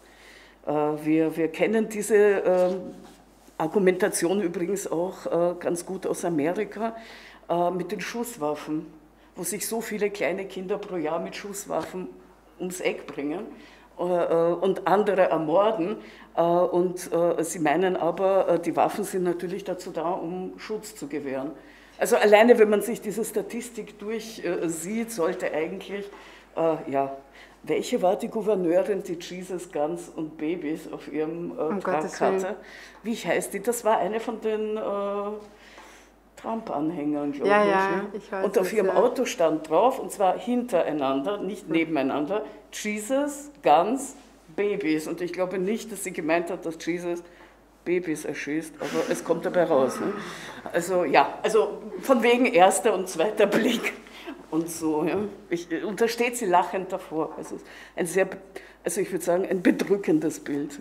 wir kennen diese Argumentation übrigens auch ganz gut aus Amerika mit den Schusswaffen, wo sich so viele kleine Kinder pro Jahr mit Schusswaffen ums Eck bringen und andere ermorden. Und sie meinen aber, die Waffen sind natürlich dazu da, um Schutz zu gewähren. Also alleine, wenn man sich diese Statistik durchsieht, sollte eigentlich, ja, welche war die Gouverneurin, die Jesus, Guns und Babys auf ihrem Trakt hatte? Wie heißt die? Das war eine von den Trump-Anhängern, glaube Ja, ich. ja, Ne? ich weiß Und auf es, ihrem ja. Auto stand drauf, und zwar hintereinander, nicht nebeneinander, Jesus, Guns, Babys. Und ich glaube nicht, dass sie gemeint hat, dass Jesus Babys erschießt, aber es kommt dabei raus. Ne? Also ja, also von wegen erster und zweiter Blick und so. Ja. Und da steht sie lachend davor. Also ein sehr, also ich würde sagen, ein bedrückendes Bild.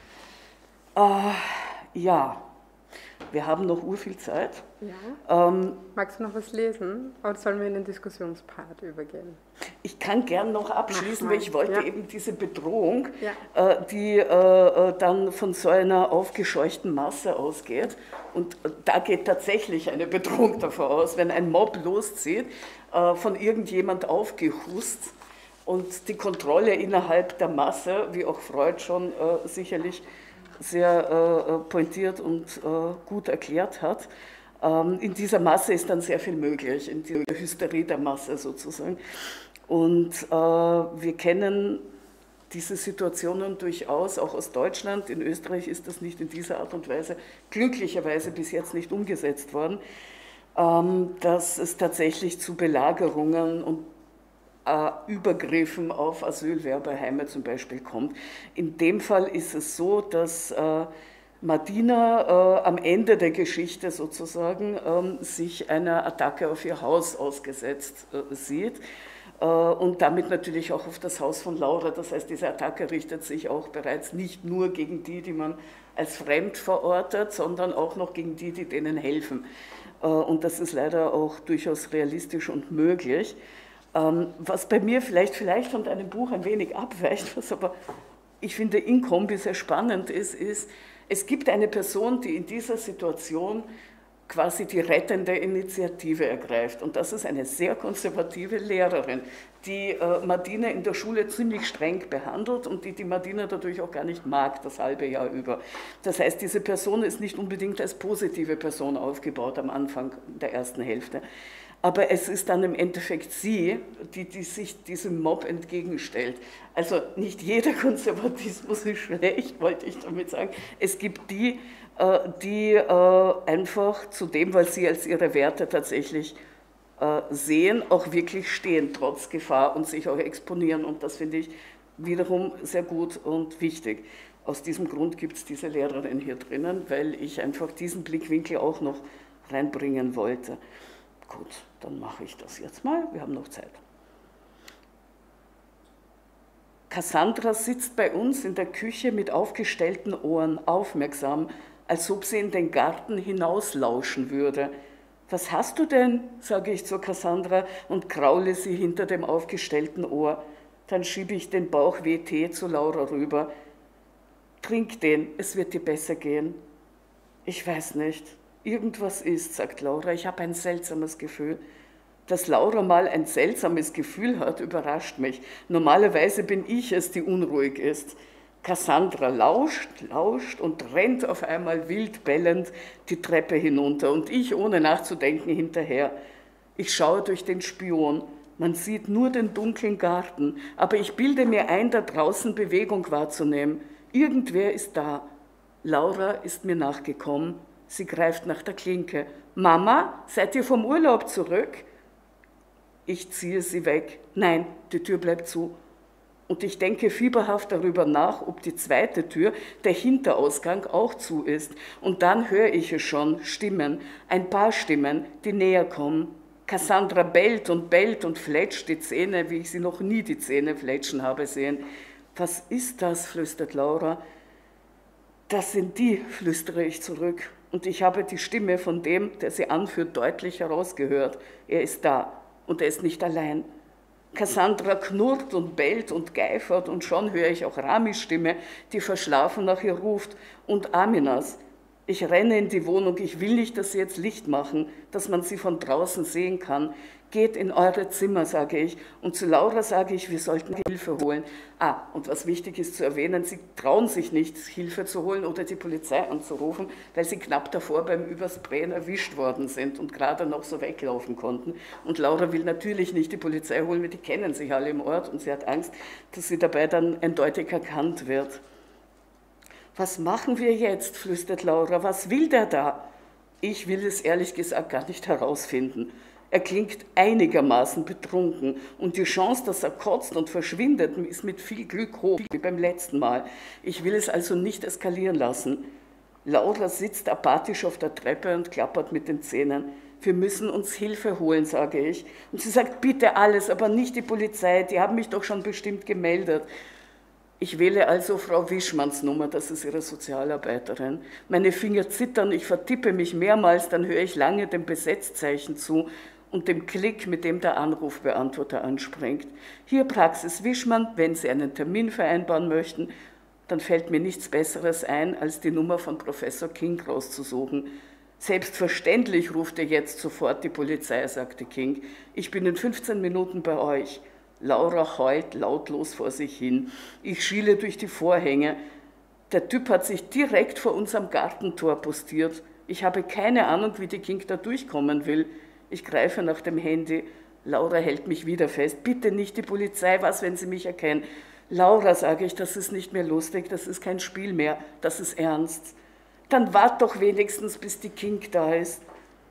Ja, wir haben noch urviel Zeit. Ja. Magst du noch was lesen oder sollen wir in den Diskussionspart übergehen? Ich kann gern noch abschließen, weil ich wollte eben diese Bedrohung, die dann von so einer aufgescheuchten Masse ausgeht. Und da geht tatsächlich eine Bedrohung davor aus, wenn ein Mob loszieht, von irgendjemand aufgehust und die Kontrolle innerhalb der Masse, wie auch Freud schon sicherlich sehr pointiert und gut erklärt hat. In dieser Masse ist dann sehr viel möglich, in dieser Hysterie der Masse sozusagen. Und wir kennen diese Situationen durchaus, auch aus Deutschland. In Österreich ist das nicht in dieser Art und Weise, glücklicherweise bis jetzt nicht umgesetzt worden, dass es tatsächlich zu Belagerungen und Übergriffen auf Asylwerberheime zum Beispiel kommt. In dem Fall ist es so, dass Madina am Ende der Geschichte sozusagen sich einer Attacke auf ihr Haus ausgesetzt sieht und damit natürlich auch auf das Haus von Laura. Das heißt, diese Attacke richtet sich auch bereits nicht nur gegen die, die man als fremd verortet, sondern auch noch gegen die, die denen helfen. Und das ist leider auch durchaus realistisch und möglich. Was bei mir vielleicht von deinem Buch ein wenig abweicht, was aber ich finde in Kombi sehr spannend ist, es gibt eine Person, die in dieser Situation quasi die rettende Initiative ergreift. Und das ist eine sehr konservative Lehrerin, die Madina in der Schule ziemlich streng behandelt und die Madina dadurch auch gar nicht mag, das halbe Jahr über. Das heißt, diese Person ist nicht unbedingt als positive Person aufgebaut am Anfang der ersten Hälfte. Aber es ist dann im Endeffekt sie, die sich diesem Mob entgegenstellt. Also nicht jeder Konservatismus ist schlecht, wollte ich damit sagen. Es gibt die, die einfach zu dem, was sie als ihre Werte tatsächlich sehen, auch wirklich stehen, trotz Gefahr und sich auch exponieren. Und das finde ich wiederum sehr gut und wichtig. Aus diesem Grund gibt es diese Lehrerin hier drinnen, weil ich einfach diesen Blickwinkel auch noch reinbringen wollte. Gut, dann mache ich das jetzt mal, wir haben noch Zeit. Cassandra sitzt bei uns in der Küche mit aufgestellten Ohren, aufmerksam, als ob sie in den Garten hinauslauschen würde. Was hast du denn? Sage ich zu Cassandra und kraule sie hinter dem aufgestellten Ohr. Dann schiebe ich den Bauchweh-Tee zu Laura rüber. Trink den, es wird dir besser gehen. Ich weiß nicht. Irgendwas ist, sagt Laura, ich habe ein seltsames Gefühl. Dass Laura mal ein seltsames Gefühl hat, überrascht mich. Normalerweise bin ich es, die unruhig ist. Cassandra lauscht und rennt auf einmal wild bellend die Treppe hinunter und ich, ohne nachzudenken, hinterher. Ich schaue durch den Spion. Man sieht nur den dunklen Garten, aber ich bilde mir ein, da draußen Bewegung wahrzunehmen. Irgendwer ist da. Laura ist mir nachgekommen. Sie greift nach der Klinke. Mama, seid ihr vom Urlaub zurück? Ich ziehe sie weg. Nein, die Tür bleibt zu. Und ich denke fieberhaft darüber nach, ob die zweite Tür, der Hinterausgang, auch zu ist. Und dann höre ich es schon, Stimmen, ein paar Stimmen, die näher kommen. Cassandra bellt und fletscht die Zähne, wie ich sie noch nie die Zähne fletschen habe sehen. Was ist das? Flüstert Laura. Das sind die, flüstere ich zurück. Und ich habe die Stimme von dem, der sie anführt, deutlich herausgehört. Er ist da und er ist nicht allein. Cassandra knurrt und bellt und geifert und schon höre ich auch Ramis Stimme, die verschlafen nach ihr ruft, und Aminas. Ich renne in die Wohnung, ich will nicht, dass sie jetzt Licht machen, dass man sie von draußen sehen kann. Geht in eure Zimmer, sage ich. Und zu Laura sage ich, wir sollten Hilfe holen. Und was wichtig ist zu erwähnen, sie trauen sich nicht, Hilfe zu holen oder die Polizei anzurufen, weil sie knapp davor beim Übersprayen erwischt worden sind und gerade noch so weglaufen konnten. Und Laura will natürlich nicht die Polizei holen, weil die kennen sich alle im Ort und sie hat Angst, dass sie dabei dann eindeutig erkannt wird. Was machen wir jetzt? Flüstert Laura. Was will der da? Ich will es ehrlich gesagt gar nicht herausfinden. Er klingt einigermaßen betrunken und die Chance, dass er kotzt und verschwindet, ist mit viel Glück hoch, wie beim letzten Mal. Ich will es also nicht eskalieren lassen. Laura sitzt apathisch auf der Treppe und klappert mit den Zähnen. Wir müssen uns Hilfe holen, sage ich. Und sie sagt, bitte alles, aber nicht die Polizei, die haben mich doch schon bestimmt gemeldet. Ich wähle also Frau Wischmanns Nummer, das ist ihre Sozialarbeiterin. Meine Finger zittern, ich vertippe mich mehrmals, dann höre ich lange dem Besetzzeichen zu und dem Klick, mit dem der Anrufbeantworter anspringt. Hier Praxis Wischmann, wenn Sie einen Termin vereinbaren möchten, dann fällt mir nichts Besseres ein, als die Nummer von Professor King rauszusuchen. Selbstverständlich ruft er jetzt sofort die Polizei, sagte King. Ich bin in 15 Minuten bei euch. Laura heult lautlos vor sich hin. Ich schiele durch die Vorhänge. Der Typ hat sich direkt vor unserem Gartentor postiert. Ich habe keine Ahnung, wie die King da durchkommen will. Ich greife nach dem Handy. Laura hält mich wieder fest. Bitte nicht die Polizei, was, wenn sie mich erkennen? Laura, sage ich, das ist nicht mehr lustig, das ist kein Spiel mehr, das ist ernst. Dann wart doch wenigstens, bis die King da ist.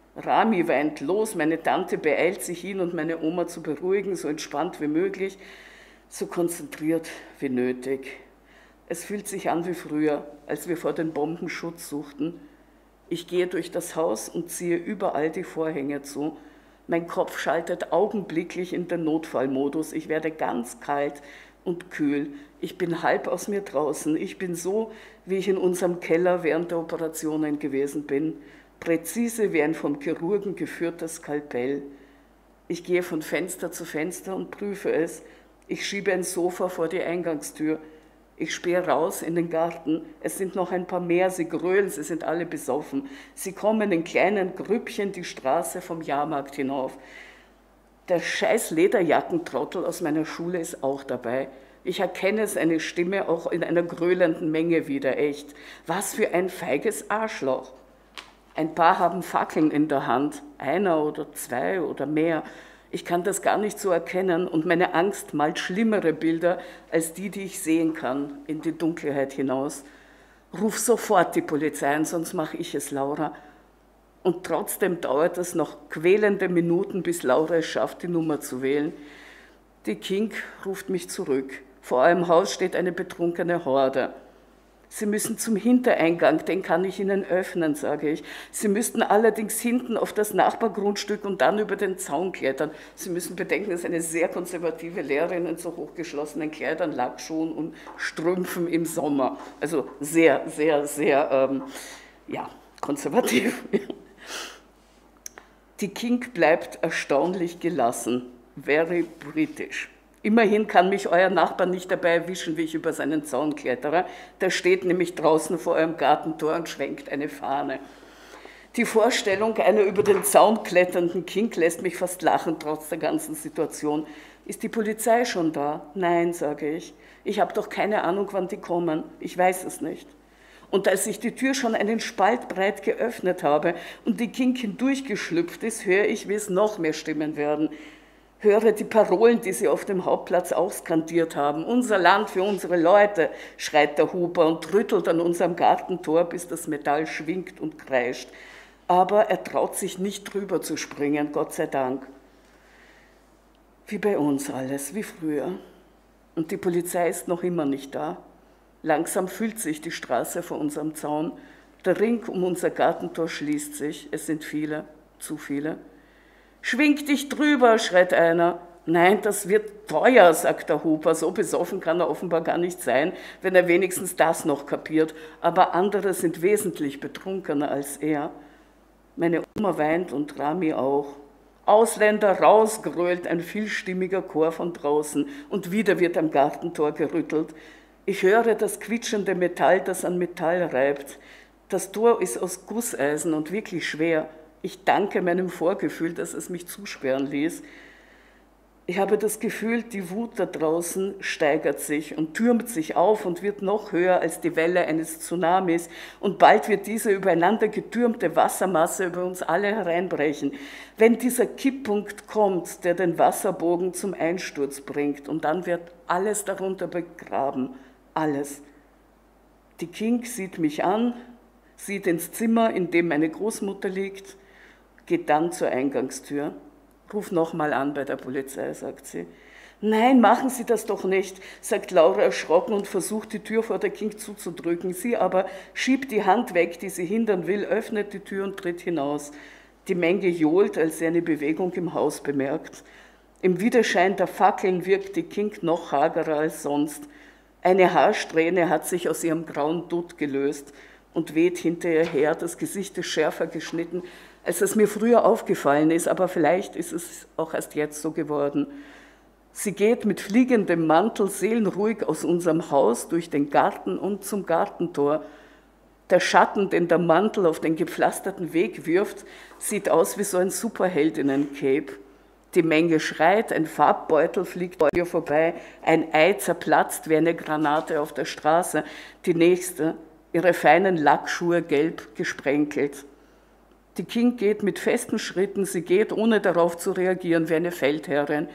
Rami weint los, meine Tante beeilt sich hin und meine Oma zu beruhigen, so entspannt wie möglich, so konzentriert wie nötig. Es fühlt sich an wie früher, als wir vor den Bomben Schutz suchten. Ich gehe durch das Haus und ziehe überall die Vorhänge zu. Mein Kopf schaltet augenblicklich in den Notfallmodus. Ich werde ganz kalt und kühl. Ich bin halb aus mir draußen. Ich bin so, wie ich in unserem Keller während der Operationen gewesen bin. Präzise wie ein vom Chirurgen geführtes Skalpell. Ich gehe von Fenster zu Fenster und prüfe es. Ich schiebe ein Sofa vor die Eingangstür. Ich spähe raus in den Garten. Es sind noch ein paar mehr, sie grölen, sie sind alle besoffen. Sie kommen in kleinen Grüppchen die Straße vom Jahrmarkt hinauf. Der scheiß Lederjackentrottel aus meiner Schule ist auch dabei. Ich erkenne seine Stimme auch in einer gröhlenden Menge wieder, echt. Was für ein feiges Arschloch. Ein paar haben Fackeln in der Hand, einer oder zwei oder mehr. Ich kann das gar nicht so erkennen und meine Angst malt schlimmere Bilder als die ich sehen kann, in die Dunkelheit hinaus. Ruf sofort die Polizei an, sonst mache ich es, Laura. Und trotzdem dauert es noch quälende Minuten, bis Laura es schafft, die Nummer zu wählen. Die King ruft mich zurück. Vor eurem Haus steht eine betrunkene Horde. Sie müssen zum Hintereingang, den kann ich Ihnen öffnen, sage ich. Sie müssten allerdings hinten auf das Nachbargrundstück und dann über den Zaun klettern. Sie müssen bedenken, das ist eine sehr konservative Lehrerin in so hochgeschlossenen Kleidern, Lackschuhen und Strümpfen im Sommer. Also sehr, sehr, sehr, konservativ. Die King bleibt erstaunlich gelassen, very British. Immerhin kann mich euer Nachbar nicht dabei erwischen, wie ich über seinen Zaun klettere. Der steht nämlich draußen vor eurem Gartentor und schwenkt eine Fahne. Die Vorstellung einer über den Zaun kletternden King lässt mich fast lachen, trotz der ganzen Situation. Ist die Polizei schon da? Nein, sage ich. Ich habe doch keine Ahnung, wann die kommen. Ich weiß es nicht. Und als ich die Tür schon einen Spalt breit geöffnet habe und die King hindurchgeschlüpft ist, höre ich, wie es noch mehr Stimmen werden. Höre die Parolen, die sie auf dem Hauptplatz auch skandiert haben. Unser Land für unsere Leute, schreit der Huber und rüttelt an unserem Gartentor, bis das Metall schwingt und kreischt. Aber er traut sich nicht drüber zu springen, Gott sei Dank. Wie bei uns alles, wie früher. Und die Polizei ist noch immer nicht da. Langsam füllt sich die Straße vor unserem Zaun. Der Ring um unser Gartentor schließt sich. Es sind viele, zu viele. Schwing dich drüber, schreit einer. Nein, das wird teuer, sagt der Huber. So besoffen kann er offenbar gar nicht sein, wenn er wenigstens das noch kapiert. Aber andere sind wesentlich betrunkener als er. Meine Oma weint und Rami auch. Ausländer raus, grölt ein vielstimmiger Chor von draußen. Und wieder wird am Gartentor gerüttelt. Ich höre das quietschende Metall, das an Metall reibt. Das Tor ist aus Gusseisen und wirklich schwer. Ich danke meinem Vorgefühl, dass es mich zusperren ließ. Ich habe das Gefühl, die Wut da draußen steigert sich und türmt sich auf und wird noch höher als die Welle eines Tsunamis. Und bald wird diese übereinander getürmte Wassermasse über uns alle hereinbrechen. Wenn dieser Kipppunkt kommt, der den Wasserbogen zum Einsturz bringt, und dann wird alles darunter begraben. Alles. Die King sieht mich an, sieht ins Zimmer, in dem meine Großmutter liegt, geht dann zur Eingangstür. Ruf nochmal an bei der Polizei, sagt sie. Nein, machen Sie das doch nicht, sagt Laura erschrocken und versucht, die Tür vor der King zuzudrücken. Sie aber schiebt die Hand weg, die sie hindern will, öffnet die Tür und tritt hinaus. Die Menge johlt, als sie eine Bewegung im Haus bemerkt. Im Widerschein der Fackeln wirkt die King noch hagerer als sonst. Eine Haarsträhne hat sich aus ihrem grauen Dutt gelöst und weht hinter ihr her, das Gesicht ist schärfer geschnitten, als es mir früher aufgefallen ist, aber vielleicht ist es auch erst jetzt so geworden. Sie geht mit fliegendem Mantel seelenruhig aus unserem Haus durch den Garten und zum Gartentor. Der Schatten, den der Mantel auf den gepflasterten Weg wirft, sieht aus wie so ein Superheldinnen-Cape. Die Menge schreit, ein Farbbeutel fliegt bei ihr vorbei, ein Ei zerplatzt wie eine Granate auf der Straße, die nächste, ihre feinen Lackschuhe gelb gesprenkelt. Die King geht mit festen Schritten, sie geht, ohne darauf zu reagieren, wie eine Feldherrin.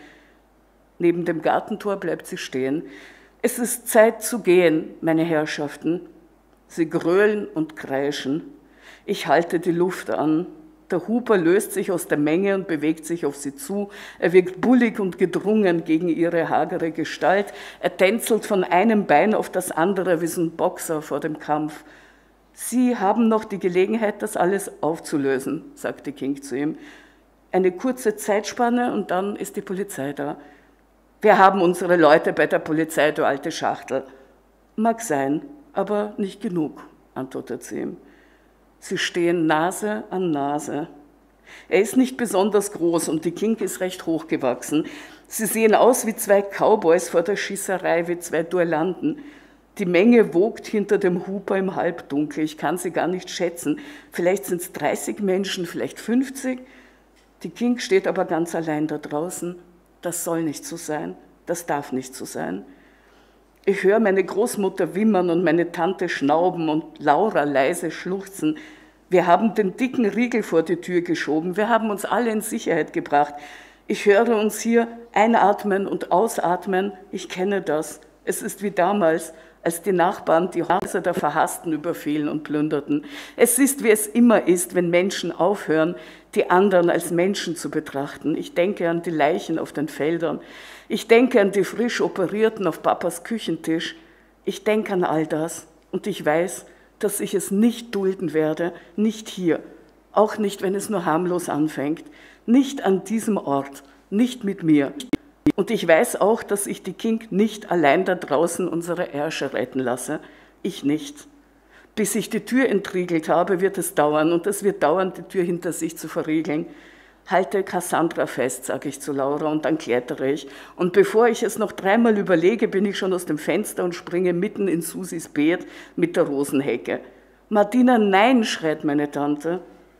Neben dem Gartentor bleibt sie stehen. Es ist Zeit zu gehen, meine Herrschaften. Sie gröhlen und kreischen. Ich halte die Luft an. Der Huper löst sich aus der Menge und bewegt sich auf sie zu. Er wirkt bullig und gedrungen gegen ihre hagere Gestalt. Er tänzelt von einem Bein auf das andere wie so ein Boxer vor dem Kampf. Sie haben noch die Gelegenheit, das alles aufzulösen, sagte King zu ihm. Eine kurze Zeitspanne und dann ist die Polizei da. Wir haben unsere Leute bei der Polizei, du alte Schachtel. Mag sein, aber nicht genug, antwortet sie ihm. Sie stehen Nase an Nase. Er ist nicht besonders groß und die King ist recht hochgewachsen. Sie sehen aus wie zwei Cowboys vor der Schießerei, wie zwei Duellanten. Die Menge wogt hinter dem Huper im Halbdunkel. Ich kann sie gar nicht schätzen. Vielleicht sind es 30 Menschen, vielleicht 50. Die King steht aber ganz allein da draußen. Das soll nicht so sein. Das darf nicht so sein. Ich höre meine Großmutter wimmern und meine Tante schnauben und Laura leise schluchzen. Wir haben den dicken Riegel vor die Tür geschoben. Wir haben uns alle in Sicherheit gebracht. Ich höre uns hier einatmen und ausatmen. Ich kenne das. Es ist wie damals, als die Nachbarn die Häuser der Verhassten überfielen und plünderten. Es ist, wie es immer ist, wenn Menschen aufhören, die anderen als Menschen zu betrachten. Ich denke an die Leichen auf den Feldern. Ich denke an die frisch Operierten auf Papas Küchentisch. Ich denke an all das und ich weiß, dass ich es nicht dulden werde, nicht hier, auch nicht, wenn es nur harmlos anfängt, nicht an diesem Ort, nicht mit mir. Und ich weiß auch, dass ich die King nicht allein da draußen unsere Ärsche retten lasse. Ich nicht. Bis ich die Tür entriegelt habe, wird es dauern und es wird dauern, die Tür hinter sich zu verriegeln. Halte Cassandra fest, sage ich zu Laura und dann klettere ich. Und bevor ich es noch dreimal überlege, bin ich schon aus dem Fenster und springe mitten in Susis Beet mit der Rosenhecke. Martina, nein, schreit meine Tante.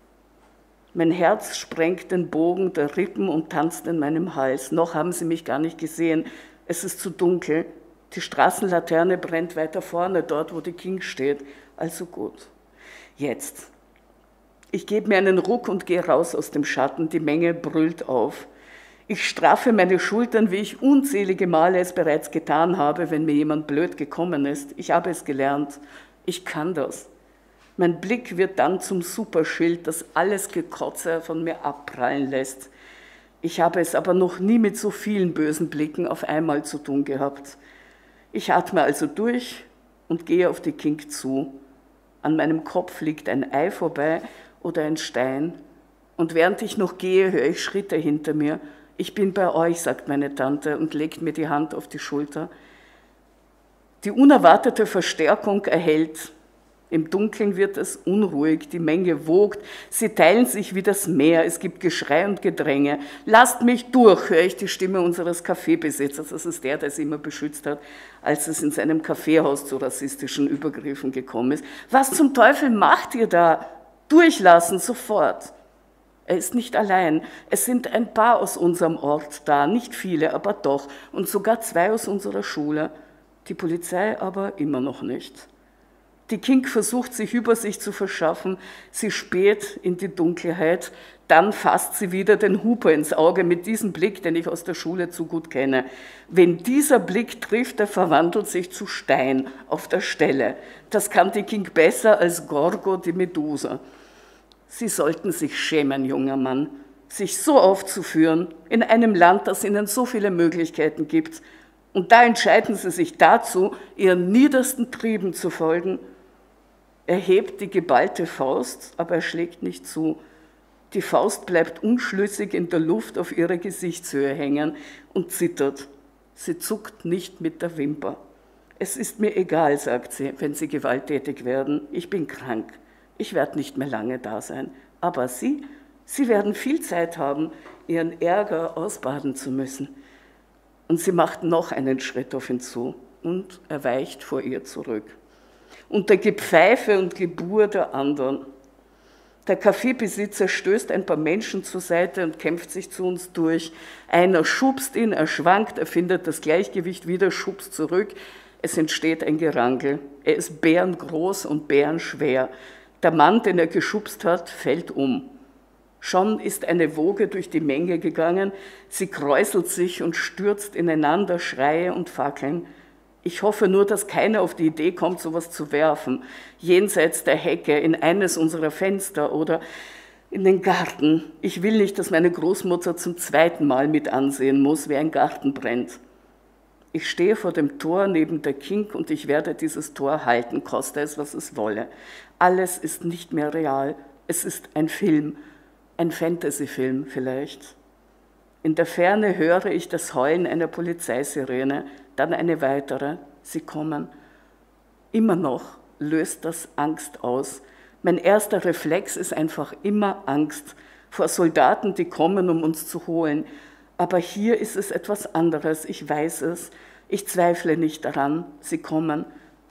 Mein Herz sprengt den Bogen der Rippen und tanzt in meinem Hals. Noch haben sie mich gar nicht gesehen. Es ist zu dunkel. Die Straßenlaterne brennt weiter vorne, dort, wo die King steht. Also gut. Jetzt. Ich gebe mir einen Ruck und gehe raus aus dem Schatten. Die Menge brüllt auf. Ich straffe meine Schultern, wie ich unzählige Male es bereits getan habe, wenn mir jemand blöd gekommen ist. Ich habe es gelernt. Ich kann das. Mein Blick wird dann zum Superschild, das alles Gekotze von mir abprallen lässt. Ich habe es aber noch nie mit so vielen bösen Blicken auf einmal zu tun gehabt. Ich atme also durch und gehe auf die King zu. An meinem Kopf liegt ein Ei vorbei oder ein Stein. Und während ich noch gehe, höre ich Schritte hinter mir. Ich bin bei euch, sagt meine Tante und legt mir die Hand auf die Schulter. Die unerwartete Verstärkung erhellt. Im Dunkeln wird es unruhig, die Menge wogt, sie teilen sich wie das Meer, es gibt Geschrei und Gedränge. Lasst mich durch, höre ich die Stimme unseres Kaffeebesitzers, das ist der sie immer beschützt hat, als es in seinem Kaffeehaus zu rassistischen Übergriffen gekommen ist. Was zum Teufel macht ihr da? Durchlassen, sofort. Er ist nicht allein, es sind ein paar aus unserem Ort da, nicht viele, aber doch, und sogar 2 aus unserer Schule. Die Polizei aber immer noch nicht. Die King versucht, sich Übersicht zu verschaffen. Sie späht in die Dunkelheit. Dann fasst sie wieder den Huber ins Auge mit diesem Blick, den ich aus der Schule zu gut kenne. Wenn dieser Blick trifft, er verwandelt sich zu Stein auf der Stelle. Das kann die King besser als Gorgo die Medusa. Sie sollten sich schämen, junger Mann, sich so aufzuführen in einem Land, das ihnen so viele Möglichkeiten gibt. Und da entscheiden sie sich dazu, ihren niedersten Trieben zu folgen. Er hebt die geballte Faust, aber er schlägt nicht zu. Die Faust bleibt unschlüssig in der Luft auf ihrer Gesichtshöhe hängen und zittert. Sie zuckt nicht mit der Wimper. Es ist mir egal, sagt sie, wenn sie gewalttätig werden. Ich bin krank. Ich werde nicht mehr lange da sein. Aber Sie werden viel Zeit haben, Ihren Ärger ausbaden zu müssen. Und sie macht noch einen Schritt auf ihn zu und er weicht vor ihr zurück. Unter Gepfeife und Gebur der anderen. Der Kaffeebesitzer stößt ein paar Menschen zur Seite und kämpft sich zu uns durch. Einer schubst ihn, er schwankt, er findet das Gleichgewicht wieder, schubst zurück. Es entsteht ein Gerangel. Er ist bärengroß und bärenschwer. Der Mann, den er geschubst hat, fällt um. Schon ist eine Woge durch die Menge gegangen, sie kräuselt sich und stürzt ineinander, Schreie und Fackeln. Ich hoffe nur, dass keiner auf die Idee kommt, sowas zu werfen, jenseits der Hecke, in eines unserer Fenster oder in den Garten. Ich will nicht, dass meine Großmutter zum zweiten Mal mit ansehen muss, wie ein Garten brennt. Ich stehe vor dem Tor neben der King und ich werde dieses Tor halten, koste es, was es wolle. Alles ist nicht mehr real, es ist ein Film. Ein Fantasy-Film vielleicht. In der Ferne höre ich das Heulen einer Polizeisirene, dann eine weitere. Sie kommen. Immer noch löst das Angst aus. Mein erster Reflex ist einfach immer Angst vor Soldaten, die kommen, um uns zu holen. Aber hier ist es etwas anderes, ich weiß es. Ich zweifle nicht daran. Sie kommen,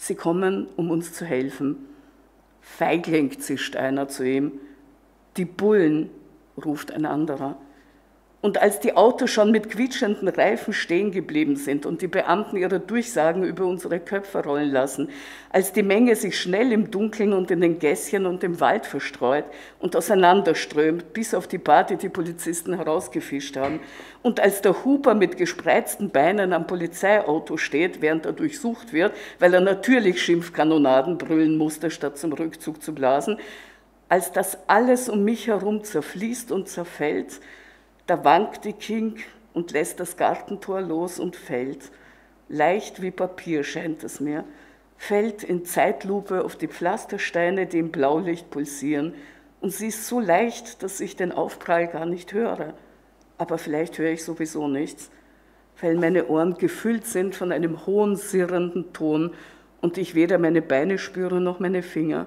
um uns zu helfen. Feigling, zischt einer zu ihm. Die Bullen, ruft ein anderer. Und als die Autos schon mit quietschenden Reifen stehen geblieben sind und die Beamten ihre Durchsagen über unsere Köpfe rollen lassen, als die Menge sich schnell im Dunkeln und in den Gässchen und im Wald verstreut und auseinanderströmt, bis auf die paar, die die Polizisten herausgefischt haben, und als der Huber mit gespreizten Beinen am Polizeiauto steht, während er durchsucht wird, weil er natürlich Schimpfkanonaden brüllen musste, statt zum Rückzug zu blasen, als das alles um mich herum zerfließt und zerfällt, da wankt die King und lässt das Gartentor los und fällt. Leicht wie Papier scheint es mir, fällt in Zeitlupe auf die Pflastersteine, die im Blaulicht pulsieren. Und sie ist so leicht, dass ich den Aufprall gar nicht höre. Aber vielleicht höre ich sowieso nichts, weil meine Ohren gefüllt sind von einem hohen, sirrenden Ton und ich weder meine Beine spüre noch meine Finger.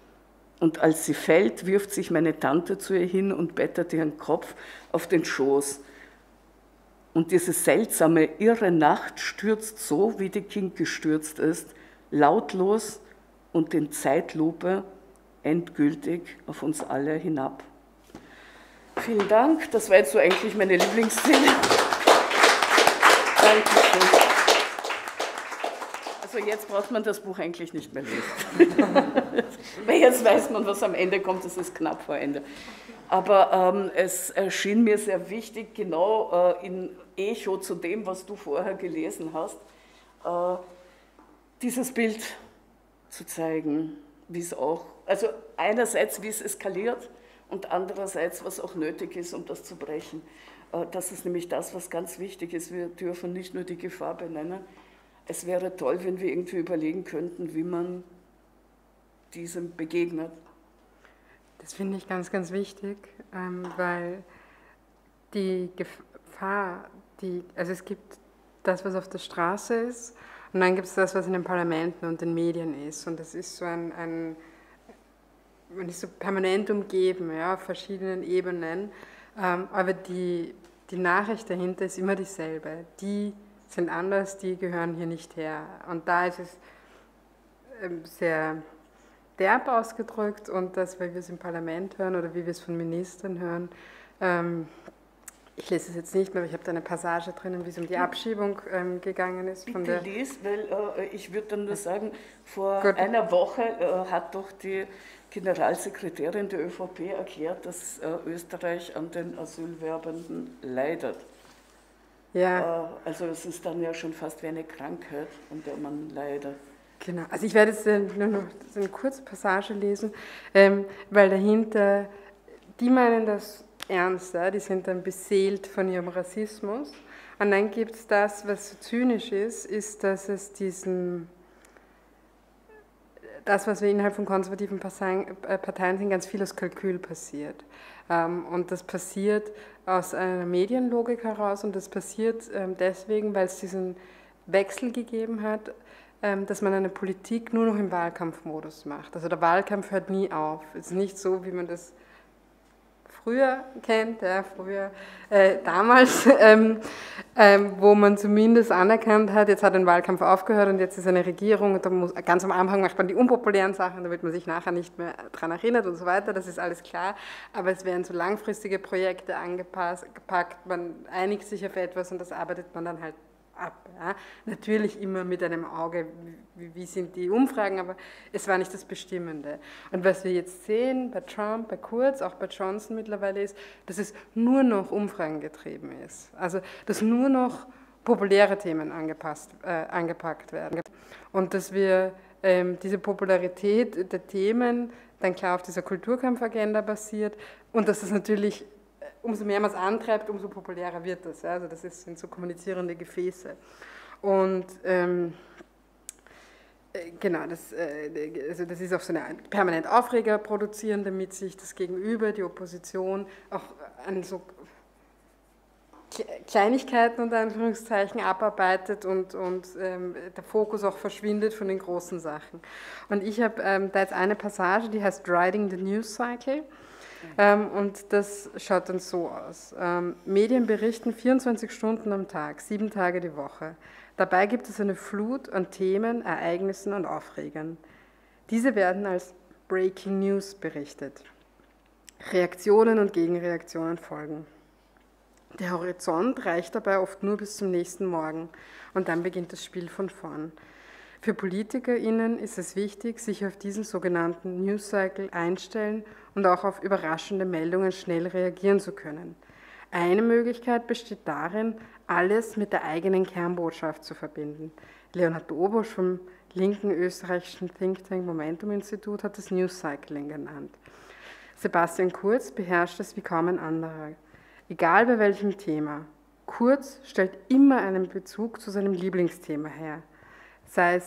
Und als sie fällt, wirft sich meine Tante zu ihr hin und bettert ihren Kopf auf den Schoß. Und diese seltsame, irre Nacht stürzt so, wie die King gestürzt ist, lautlos und in Zeitlupe endgültig auf uns alle hinab. Vielen Dank, das war jetzt so eigentlich meine Lieblingsszene. Dankeschön. Also jetzt braucht man das Buch eigentlich nicht mehr lesen. Weil jetzt weiß man, was am Ende kommt, es ist knapp vor Ende. Aber es erschien mir sehr wichtig, genau in Echo zu dem, was du vorher gelesen hast, dieses Bild zu zeigen, wie es auch, also einerseits, wie es eskaliert und andererseits, was auch nötig ist, um das zu brechen. Das ist nämlich das, was ganz wichtig ist. Wir dürfen nicht nur die Gefahr benennen. Es wäre toll, wenn wir irgendwie überlegen könnten, wie man diesem begegnet. Das finde ich ganz, ganz wichtig, weil die Gefahr, also es gibt das, was auf der Straße ist, und dann gibt es das, was in den Parlamenten und den Medien ist. Und das ist so man ist so permanent umgeben, ja, auf verschiedenen Ebenen. Aber die Nachricht dahinter ist immer dieselbe. Die sind anders, die gehören hier nicht her. Und da ist es sehr derb ausgedrückt und das, weil wir es im Parlament hören oder wie wir es von Ministern hören, Ich lese es jetzt nicht mehr, aber ich habe da eine Passage drinnen, wie es um die Abschiebung gegangen ist. Bitte lies, weil ich würde dann nur sagen, vor Gut. einer Woche hat doch die Generalsekretärin der ÖVP erklärt, dass Österreich an den Asylwerbenden leidet. Ja. Also es ist dann ja schon fast wie eine Krankheit, an der man leidet. Genau, also ich werde jetzt nur noch so eine kurze Passage lesen, weil dahinter, die meinen das ernst, die sind dann beseelt von ihrem Rassismus. Und dann gibt es das, was so zynisch ist, dass es das, was wir innerhalb von konservativen Parteien sind, ganz viel aus Kalkül passiert. Und das passiert aus einer Medienlogik heraus und das passiert deswegen, weil es diesen Wechsel gegeben hat, dass man eine Politik nur noch im Wahlkampfmodus macht. Also der Wahlkampf hört nie auf. Es ist nicht so, wie man das früher kennt, damals, wo man zumindest anerkannt hat, jetzt hat ein Wahlkampf aufgehört und jetzt ist eine Regierung und da ganz am Anfang macht man die unpopulären Sachen, damit man sich nachher nicht mehr daran erinnert und so weiter, das ist alles klar, aber es werden so langfristige Projekte angepackt, man einigt sich auf etwas und das arbeitet man dann halt ab. Ja. Natürlich immer mit einem Auge, wie sind die Umfragen, aber es war nicht das Bestimmende. Und was wir jetzt sehen bei Trump, bei Kurz, auch bei Johnson mittlerweile ist, dass es nur noch Umfragen getrieben ist. Also, dass nur noch populäre Themen angepackt werden. Und dass wir diese Popularität der Themen dann klar auf dieser Kulturkampfagenda basiert und dass das natürlich umso mehr man es antreibt, umso populärer wird das. Also das sind so kommunizierende Gefäße. Und genau, das ist auch so eine permanent Aufreger produzieren, damit sich das Gegenüber, die Opposition, auch an so Kleinigkeiten unter Anführungszeichen abarbeitet und der Fokus auch verschwindet von den großen Sachen. Und ich habe da jetzt eine Passage, die heißt Riding the News Cycle. Und das schaut dann so aus. Medien berichten 24 Stunden am Tag, 7 Tage die Woche. Dabei gibt es eine Flut an Themen, Ereignissen und Aufregern. Diese werden als Breaking News berichtet. Reaktionen und Gegenreaktionen folgen. Der Horizont reicht dabei oft nur bis zum nächsten Morgen und dann beginnt das Spiel von vorn. Für PolitikerInnen ist es wichtig, sich auf diesen sogenannten News Cycle einstellen und auch auf überraschende Meldungen schnell reagieren zu können. Eine Möglichkeit besteht darin, alles mit der eigenen Kernbotschaft zu verbinden. Leonhard Dobosch vom linken österreichischen Think Tank Momentum Institut hat das News Cycling genannt. Sebastian Kurz beherrscht es wie kaum ein anderer. Egal bei welchem Thema. Kurz stellt immer einen Bezug zu seinem Lieblingsthema her. Seit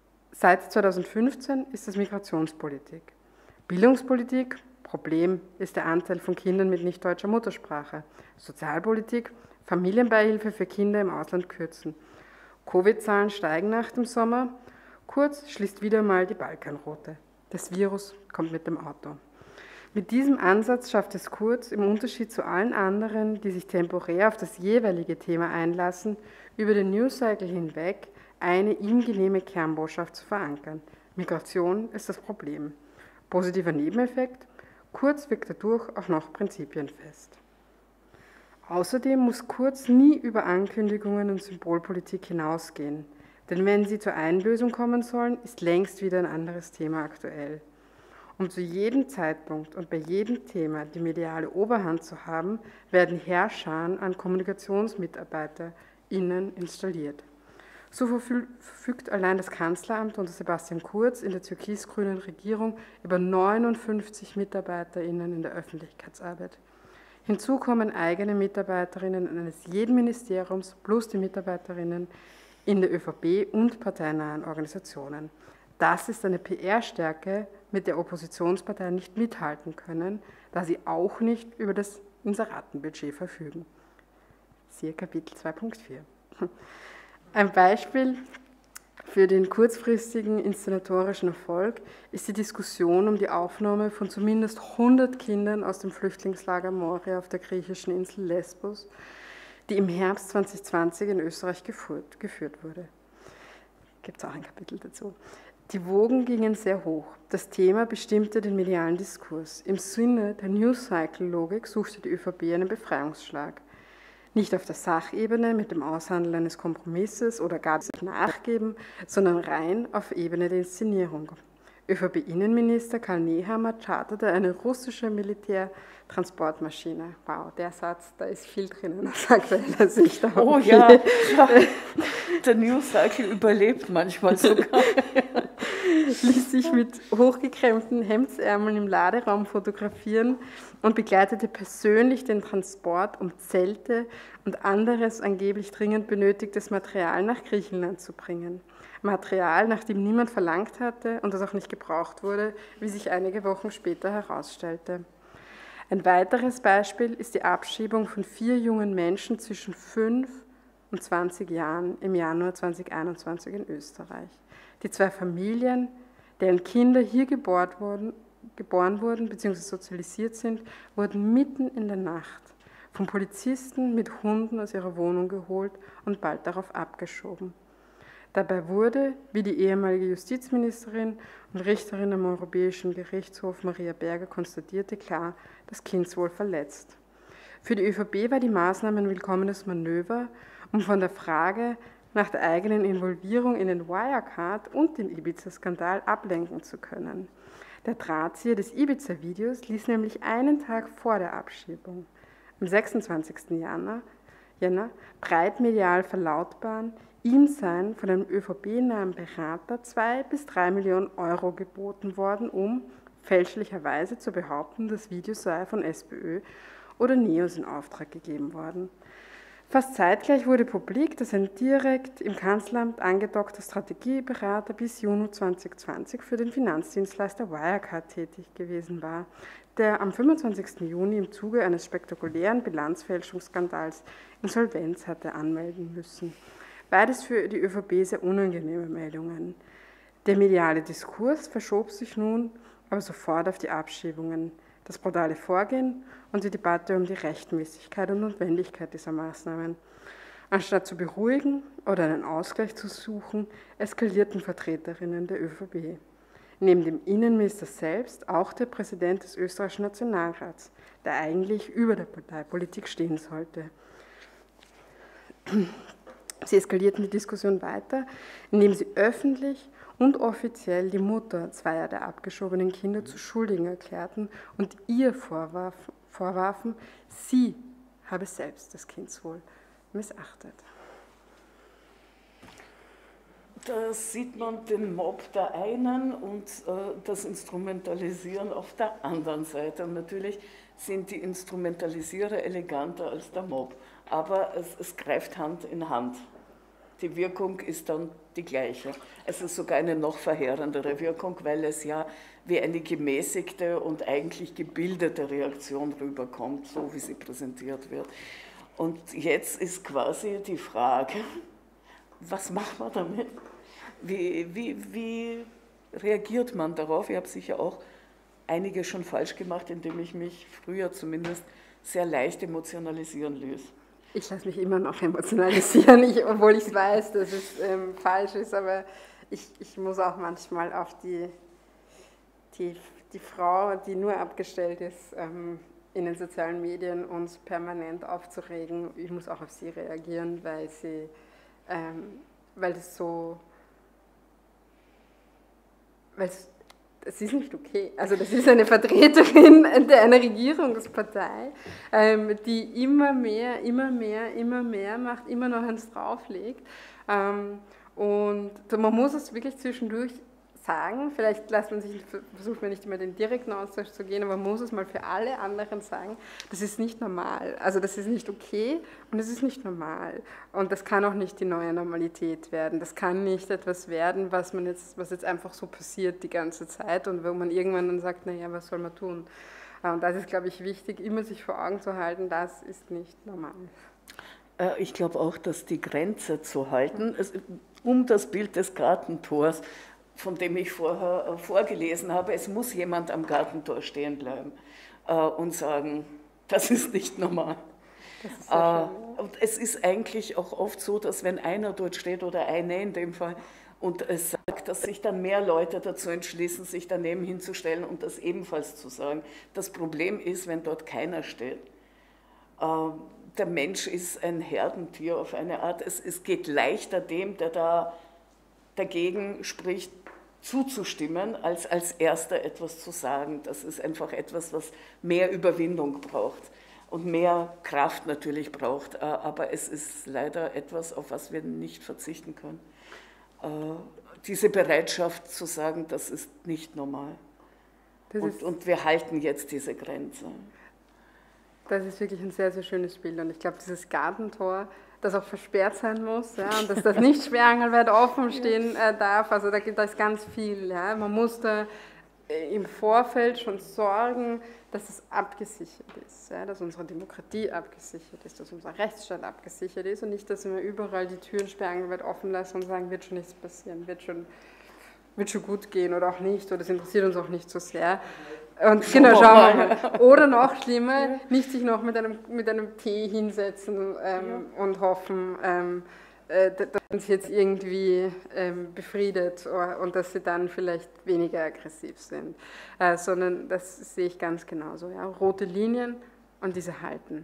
2015 ist es Migrationspolitik. Bildungspolitik, Problem ist der Anteil von Kindern mit nicht deutscher Muttersprache. Sozialpolitik, Familienbeihilfe für Kinder im Ausland kürzen. Covid-Zahlen steigen nach dem Sommer. Kurz schließt wieder mal die Balkanroute. Das Virus kommt mit dem Auto. Mit diesem Ansatz schafft es Kurz, im Unterschied zu allen anderen, die sich temporär auf das jeweilige Thema einlassen, über den Newscycle hinweg eine ihm genehme Kernbotschaft zu verankern. Migration ist das Problem. Positiver Nebeneffekt, Kurz wirkt dadurch auch noch prinzipienfest. Außerdem muss Kurz nie über Ankündigungen und Symbolpolitik hinausgehen, denn wenn sie zur Einlösung kommen sollen, ist längst wieder ein anderes Thema aktuell. Um zu jedem Zeitpunkt und bei jedem Thema die mediale Oberhand zu haben, werden Heerscharen an KommunikationsmitarbeiterInnen installiert. So verfügt allein das Kanzleramt unter Sebastian Kurz in der türkis-grünen Regierung über 59 MitarbeiterInnen in der Öffentlichkeitsarbeit. Hinzu kommen eigene MitarbeiterInnen eines jeden Ministeriums plus die MitarbeiterInnen in der ÖVP und parteinahen Organisationen. Das ist eine PR-Stärke, mit der Oppositionsparteien nicht mithalten können, da sie auch nicht über das Inseratenbudget verfügen. Siehe Kapitel 2.4. Ein Beispiel für den kurzfristigen inszenatorischen Erfolg ist die Diskussion um die Aufnahme von zumindest 100 Kindern aus dem Flüchtlingslager Moria auf der griechischen Insel Lesbos, die im Herbst 2020 in Österreich geführt wurde. Gibt es auch ein Kapitel dazu. Die Wogen gingen sehr hoch. Das Thema bestimmte den medialen Diskurs. Im Sinne der News-Cycle-Logik suchte die ÖVP einen Befreiungsschlag. Nicht auf der Sachebene mit dem Aushandeln eines Kompromisses oder gar das Nachgeben, sondern rein auf Ebene der Inszenierung. ÖVP-Innenminister Karl Nehammer charterte eine russische Militärtransportmaschine. Wow, der Satz, da ist viel drinnen aus aktueller Sicht. Oh ja, der News-Cycle überlebt manchmal sogar. Ließ sich mit hochgekrempten Hemdsärmeln im Laderaum fotografieren und begleitete persönlich den Transport, um Zelte und anderes angeblich dringend benötigtes Material nach Griechenland zu bringen. Material, nach dem niemand verlangt hatte und das auch nicht gebraucht wurde, wie sich einige Wochen später herausstellte. Ein weiteres Beispiel ist die Abschiebung von 4 jungen Menschen zwischen 5 und 20 Jahren im Januar 2021 in Österreich. Die 2 Familien, deren Kinder hier geboren wurden bzw. sozialisiert sind, wurden mitten in der Nacht von Polizisten mit Hunden aus ihrer Wohnung geholt und bald darauf abgeschoben. Dabei wurde, wie die ehemalige Justizministerin und Richterin am Europäischen Gerichtshof Maria Berger konstatierte, klar, das Kindeswohl verletzt. Für die ÖVP war die Maßnahme ein willkommenes Manöver, um von der Frage nach der eigenen Involvierung in den Wirecard und den Ibiza-Skandal ablenken zu können. Der Drahtzieher des Ibiza-Videos ließ nämlich einen Tag vor der Abschiebung, am 26. Jänner, breit medial verlautbaren, ihm seien von einem ÖVP-nahen Berater 2 bis 3 Millionen Euro geboten worden, um fälschlicherweise zu behaupten, das Video sei von SPÖ oder NEOS in Auftrag gegeben worden. Fast zeitgleich wurde publik, dass ein direkt im Kanzleramt angedockter Strategieberater bis Juni 2020 für den Finanzdienstleister Wirecard tätig gewesen war, der am 25. Juni im Zuge eines spektakulären Bilanzfälschungsskandals Insolvenz hatte anmelden müssen. Beides für die ÖVP sehr unangenehme Meldungen. Der mediale Diskurs verschob sich nun aber sofort auf die Abschiebungen, das brutale Vorgehen und die Debatte um die Rechtmäßigkeit und Notwendigkeit dieser Maßnahmen. Anstatt zu beruhigen oder einen Ausgleich zu suchen, eskalierten Vertreterinnen der ÖVP. Neben dem Innenminister selbst auch der Präsident des österreichischen Nationalrats, der eigentlich über der Parteipolitik stehen sollte. Sie eskalierten die Diskussion weiter, indem sie öffentlich und offiziell die Mutter 2 der abgeschobenen Kinder zu Schuldigen erklärten und ihr vorwarfen, sie habe selbst das Kindeswohl missachtet. Da sieht man den Mob der einen und das Instrumentalisieren auf der anderen Seite. Und natürlich sind die Instrumentalisierer eleganter als der Mob, aber es greift Hand in Hand. Die Wirkung ist dann die gleiche. Es ist sogar eine noch verheerendere Wirkung, weil es ja wie eine gemäßigte und eigentlich gebildete Reaktion rüberkommt, so wie sie präsentiert wird. Und jetzt ist quasi die Frage, was macht man damit? Wie reagiert man darauf? Ich habe sicher auch einige schon falsch gemacht, indem ich mich früher zumindest sehr leicht emotionalisieren ließ. Ich lasse mich immer noch emotionalisieren, obwohl ich weiß, dass es falsch ist, aber ich muss auch manchmal auf die Frau, die nur abgestellt ist, in den sozialen Medien uns permanent aufzuregen, ich muss auch auf sie reagieren, weil es ist nicht okay. Also das ist eine Vertreterin einer Regierungspartei, die immer mehr macht, immer noch eins drauflegt. Und man muss es wirklich zwischendurch sagen, vielleicht versucht man nicht immer den direkten Austausch zu gehen, aber man muss es mal für alle anderen sagen, das ist nicht normal. Also das ist nicht okay und es ist nicht normal. Und das kann auch nicht die neue Normalität werden. Das kann nicht etwas werden, was jetzt einfach so passiert die ganze Zeit und wo man irgendwann dann sagt, naja, was soll man tun? Und das ist, glaube ich, wichtig, immer sich vor Augen zu halten, das ist nicht normal. Ich glaube auch, dass die Grenze zu halten, um das Bild des Gartentors, von dem ich vorher vorgelesen habe, es muss jemand am Gartentor stehen bleiben und sagen, das ist nicht normal. Das ist sehr schön, ja. Und es ist eigentlich auch oft so, dass wenn einer dort steht oder eine in dem Fall und es sagt, dass sich dann mehr Leute dazu entschließen, sich daneben hinzustellen und das ebenfalls zu sagen. Das Problem ist, wenn dort keiner steht, der Mensch ist ein Herdentier auf eine Art. Es geht leichter dem, der da dagegen spricht, zuzustimmen, als erster etwas zu sagen. Das ist einfach etwas, was mehr Überwindung braucht und mehr Kraft natürlich braucht. Aber es ist leider etwas, auf was wir nicht verzichten können. Diese Bereitschaft zu sagen, das ist nicht normal. Und wir halten jetzt diese Grenze. Das ist wirklich ein sehr, sehr schönes Bild. Und ich glaube, dieses Gartentor, das auch versperrt sein muss, ja, und dass das nicht sperrangelweit offen stehen darf, also da ist ganz viel. Ja. Man muss da im Vorfeld schon sorgen, dass es abgesichert ist, ja, dass unsere Demokratie abgesichert ist, dass unser Rechtsstaat abgesichert ist und nicht, dass wir überall die Türen sperrangelweit offen lassen und sagen, wird schon nichts passieren, wird schon gut gehen oder auch nicht, oder es interessiert uns auch nicht so sehr. Und genau, schauen wir mal. Oder noch schlimmer, nicht sich noch mit einem Tee hinsetzen und hoffen, dass uns jetzt irgendwie befriedet und dass sie dann vielleicht weniger aggressiv sind. Sondern das sehe ich ganz genauso. Ja? Rote Linien und diese halten.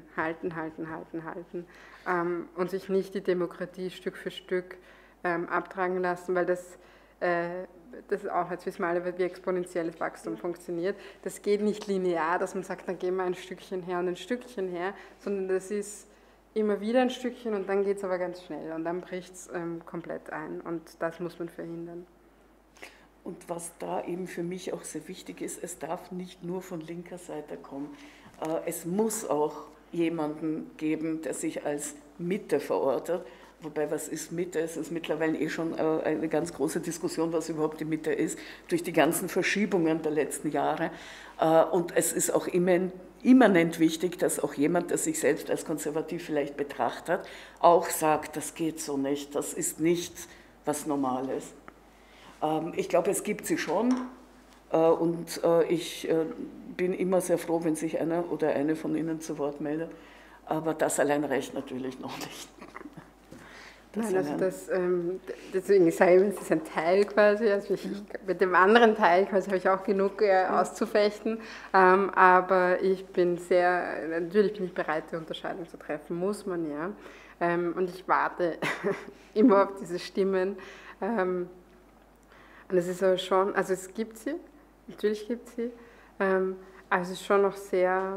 Und sich nicht die Demokratie Stück für Stück abtragen lassen, weil das ist auch, jetzt wissen wir alle, wie exponentielles Wachstum funktioniert. Das geht nicht linear, dass man sagt, dann gehen wir ein Stückchen her und ein Stückchen her, sondern das ist immer wieder ein Stückchen und dann geht es aber ganz schnell und dann bricht es komplett ein und das muss man verhindern. Und was da eben für mich auch sehr wichtig ist, es darf nicht nur von linker Seite kommen. Es muss auch jemanden geben, der sich als Mitte verortet. Wobei, was ist Mitte? Es ist mittlerweile schon eine ganz große Diskussion, was überhaupt die Mitte ist, durch die ganzen Verschiebungen der letzten Jahre. Und es ist auch immanent wichtig, dass auch jemand, der sich selbst als konservativ vielleicht betrachtet, auch sagt, das geht so nicht, das ist nicht was Normales. Ich glaube, es gibt sie schon und ich bin immer sehr froh, wenn sich einer oder eine von Ihnen zu Wort meldet, aber das allein reicht natürlich noch nicht. Nein, also deswegen sage ich, es ist ein Teil quasi, also mit dem anderen Teil quasi habe ich auch genug auszufechten, aber ich bin natürlich bin ich bereit, die Unterscheidung zu treffen, muss man ja, und ich warte immer auf diese Stimmen, und es ist aber schon, also es gibt sie, natürlich gibt es sie, aber es ist schon noch sehr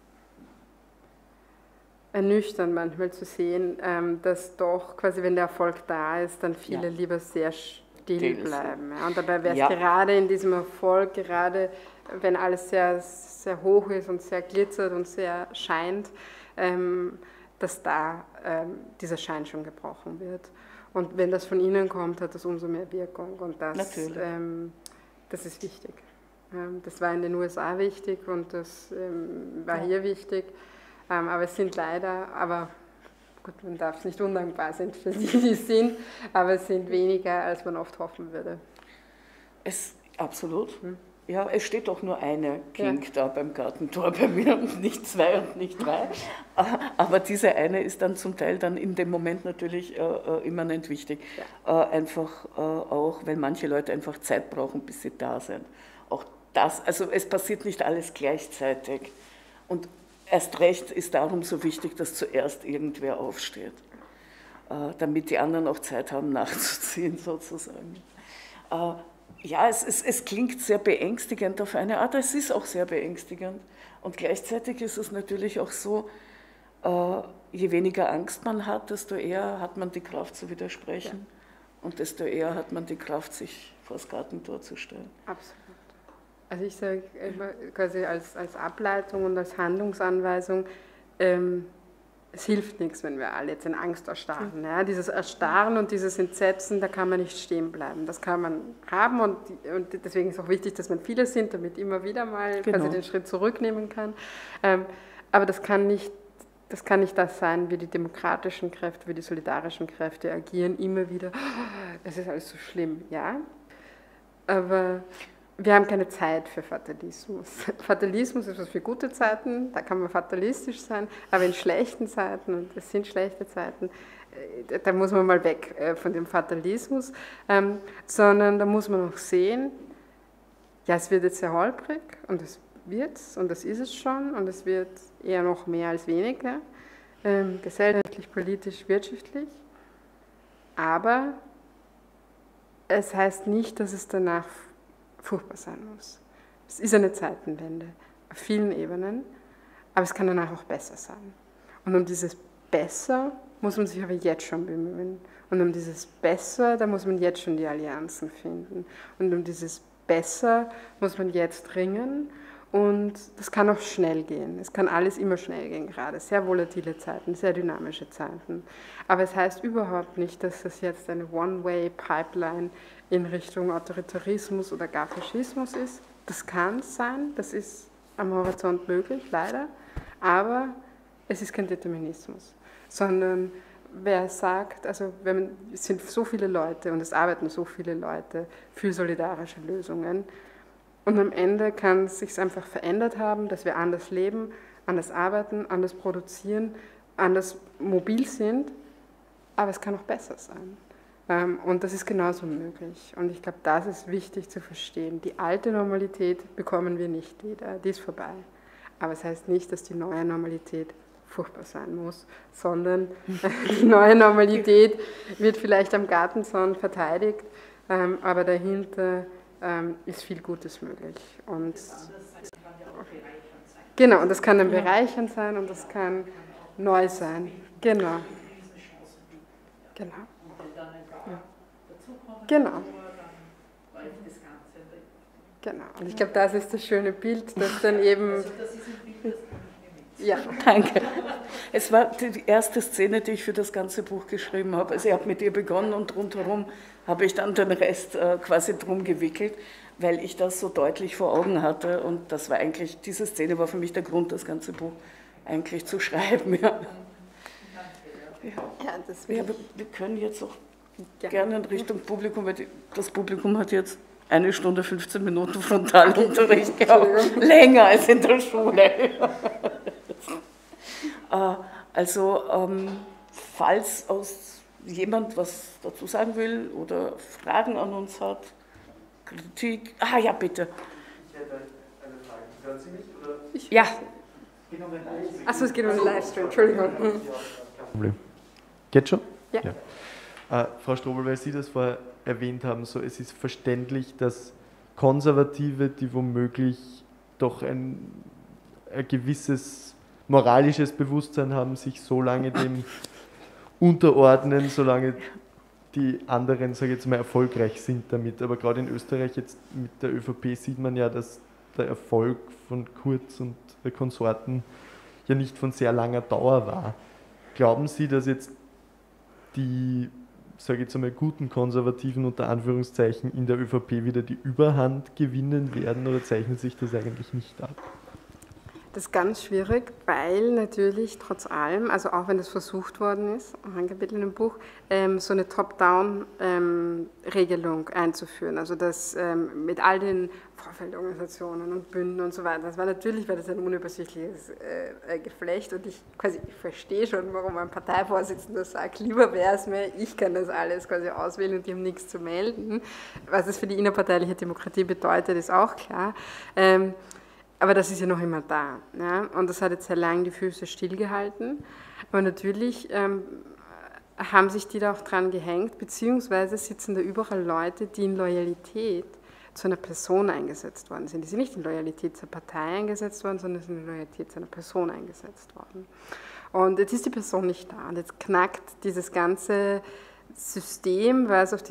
ernüchternd manchmal zu sehen, dass doch quasi, wenn der Erfolg da ist, dann viele lieber sehr still bleiben. Ja. Und dabei wäre es gerade in diesem Erfolg, gerade wenn alles sehr, sehr hoch ist und sehr glitzert und sehr scheint, dass da dieser Schein schon gebrochen wird. Und wenn das von Ihnen kommt, hat das umso mehr Wirkung. Und das ist wichtig. Das war in den USA wichtig und das war hier wichtig. Aber es sind leider, aber gut, man darf es nicht undankbar sein für die, die es sind, aber es sind weniger, als man oft hoffen würde. Absolut. Ja, es steht doch nur eine King da beim Gartentor bei mir und nicht zwei und nicht drei. Aber diese eine ist dann zum Teil dann in dem Moment natürlich immanent wichtig. Einfach auch, weil manche Leute einfach Zeit brauchen, bis sie da sind. Auch das, also es passiert nicht alles gleichzeitig. Und erst recht ist darum so wichtig, dass zuerst irgendwer aufsteht, damit die anderen auch Zeit haben nachzuziehen sozusagen. Ja, es klingt sehr beängstigend auf eine Art, es ist auch sehr beängstigend und gleichzeitig ist es natürlich auch so, je weniger Angst man hat, desto eher hat man die Kraft zu widersprechen und desto eher hat man die Kraft, sich vor das Gartentor zu stellen. Absolut. Also ich sage immer quasi als Ableitung und als Handlungsanweisung, es hilft nichts, wenn wir alle jetzt in Angst erstarren. Ja? Dieses Erstarren und dieses Entsetzen, da kann man nicht stehen bleiben. Das kann man haben und deswegen ist auch wichtig, dass man viele sind, damit immer wieder mal quasi den Schritt zurücknehmen kann. Aber das kann nicht das sein, wie die demokratischen Kräfte, wie die solidarischen Kräfte agieren, immer wieder, es ist alles so schlimm, ja. Aber wir haben keine Zeit für Fatalismus. Fatalismus ist was für gute Zeiten, da kann man fatalistisch sein, aber in schlechten Zeiten, und es sind schlechte Zeiten, da muss man mal weg von dem Fatalismus, sondern da muss man auch sehen, ja, es wird jetzt sehr holprig und es wird's und das ist es schon und es wird eher noch mehr als weniger. gesellschaftlich, politisch, wirtschaftlich, aber es heißt nicht, dass es danach furchtbar sein muss. Es ist eine Zeitenwende auf vielen Ebenen, aber es kann danach auch besser sein. Und um dieses Besser muss man sich aber jetzt schon bemühen. Und um dieses Besser, da muss man jetzt schon die Allianzen finden. Und um dieses Besser muss man jetzt ringen. Und das kann auch schnell gehen. Es kann alles immer schnell gehen gerade. Sehr volatile Zeiten, sehr dynamische Zeiten. Aber es heißt überhaupt nicht, dass das jetzt eine One-Way-Pipeline in Richtung Autoritarismus oder gar Faschismus ist. Das kann sein, das ist am Horizont möglich, leider. Aber es ist kein Determinismus, sondern wer sagt, also es sind so viele Leute und es arbeiten so viele Leute für solidarische Lösungen und am Ende kann es sich einfach verändert haben, dass wir anders leben, anders arbeiten, anders produzieren, anders mobil sind, aber es kann auch besser sein. Und das ist genauso möglich. Und ich glaube, das ist wichtig zu verstehen. Die alte Normalität bekommen wir nicht wieder, die ist vorbei. Aber es heißt nicht, dass die neue Normalität furchtbar sein muss, sondern die neue Normalität wird vielleicht am Gartenzaun verteidigt, aber dahinter ist viel Gutes möglich. Und genau, und das kann dann bereichernd sein und das kann neu sein. Genau. Genau. Ja. Genau. Genau. Und ich glaube, das ist das schöne Bild, das dann eben. Ja, danke. Es war die erste Szene, die ich für das ganze Buch geschrieben habe. Also ich habe mit ihr begonnen und rundherum habe ich dann den Rest quasi drum gewickelt, weil ich das so deutlich vor Augen hatte. Und das war eigentlich, diese Szene war für mich der Grund, das ganze Buch eigentlich zu schreiben. Ja. Ja, wir können jetzt auch gerne in Richtung Publikum, weil das Publikum hat jetzt 1 Stunde 15 Minuten Frontalunterricht gehabt, länger als in der Schule. Also, falls jemand was dazu sagen will oder Fragen an uns hat, Kritik. Ja, bitte. Ich hätte eine Frage. Hören Sie mich? Oder? Ja. Achso, es geht um den Livestream, Entschuldigung. Kein Problem. Geht schon? Ja. Frau Strobel, weil Sie das vorher erwähnt haben, so, es ist verständlich, dass Konservative, die womöglich doch ein gewisses moralisches Bewusstsein haben, sich so lange dem unterordnen, solange die anderen, sage ich jetzt mal, erfolgreich sind damit. Aber gerade in Österreich jetzt mit der ÖVP sieht man ja, dass der Erfolg von Kurz und Konsorten ja nicht von sehr langer Dauer war. Glauben Sie, dass jetzt die, sage ich jetzt einmal, guten Konservativen unter Anführungszeichen in der ÖVP wieder die Überhand gewinnen werden oder zeichnet sich das eigentlich nicht ab? Das ist ganz schwierig, weil natürlich trotz allem, also auch wenn das versucht worden ist, auch ein Kapitel im Buch, so eine Top-Down-Regelung einzuführen. Also das mit all den Vorfeldorganisationen und Bünden und so weiter. Das war natürlich, weil das ein unübersichtliches Geflecht und ich verstehe schon, warum ein Parteivorsitzender sagt, lieber wäre es mir, ich kann das alles quasi auswählen und die haben nichts zu melden. Was das für die innerparteiliche Demokratie bedeutet, ist auch klar. Aber das ist ja noch immer da. Ja? Und das hat jetzt sehr lange die Füße stillgehalten. Aber natürlich haben sich die da auch dran gehängt, beziehungsweise sitzen da überall Leute, die in Loyalität zu einer Person eingesetzt worden sind. Die sind nicht in Loyalität zur Partei eingesetzt worden, sondern sind in Loyalität zu einer Person eingesetzt worden. Und jetzt ist die Person nicht da. Und jetzt knackt dieses ganze System, weil es auf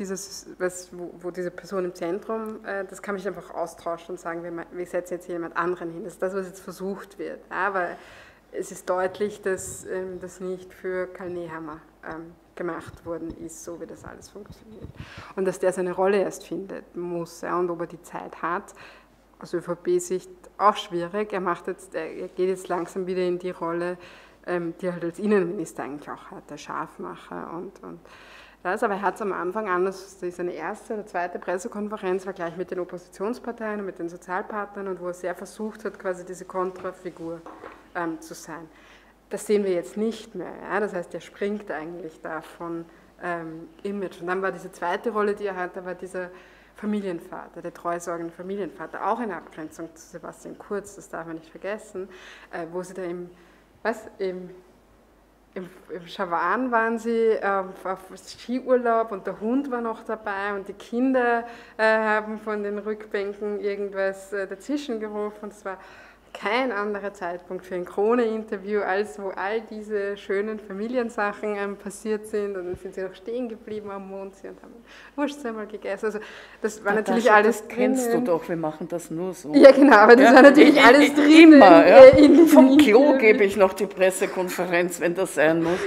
wo diese Person im Zentrum, das kann mich einfach austauschen und sagen, wir setzen jetzt jemand anderen hin. Das ist das, was jetzt versucht wird. Aber es ist deutlich, dass das nicht für Karl Nehammer gemacht worden ist, so wie das alles funktioniert. Und dass der seine Rolle erst finden muss, und ob er die Zeit hat, aus ÖVP-Sicht auch schwierig. Er geht jetzt langsam wieder in die Rolle, die er halt als Innenminister eigentlich auch hat, der Scharfmacher und das, aber er hat es am Anfang anders, das ist seine erste oder zweite Pressekonferenz, war gleich mit den Oppositionsparteien und mit den Sozialpartnern und wo er sehr versucht hat, quasi diese Kontrafigur zu sein. Das sehen wir jetzt nicht mehr, ja? Das heißt, er springt eigentlich davon Image. Und dann war diese zweite Rolle, die er hatte, war dieser Familienvater, der treusorgende Familienvater, auch in Abgrenzung zu Sebastian Kurz, das darf man nicht vergessen, wo sie da im Schawan waren sie auf Skiurlaub und der Hund war noch dabei und die Kinder haben von den Rückbänken irgendwas dazwischen gerufen. Das war kein anderer Zeitpunkt für ein Krone-Interview, als wo all diese schönen Familiensachen passiert sind. Und dann sind sie noch stehen geblieben am Mondsee und haben Wurstsemmel gegessen. Also das war natürlich alles das kennst du doch, wir machen das nur so. Ja genau, aber das war natürlich alles drin. Immer, ja. Vom Klo gebe ich noch die Pressekonferenz, wenn das sein muss.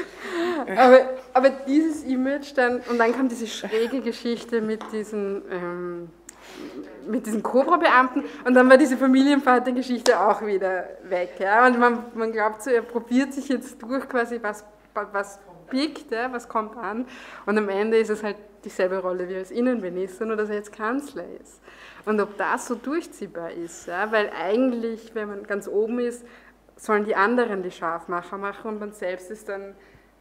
Aber dieses Image dann, und dann kam diese schräge Geschichte mit diesen Cobra-Beamten und dann war diese Familienvater-Geschichte auch wieder weg. Ja? Und man glaubt so, er probiert sich jetzt durch quasi, was biegt, ja? Was kommt an, und am Ende ist es halt dieselbe Rolle wie als Innenminister, nur dass er jetzt Kanzler ist. Und ob das so durchziehbar ist, ja? Weil eigentlich, wenn man ganz oben ist, sollen die anderen die Scharfmacher machen und man selbst ist dann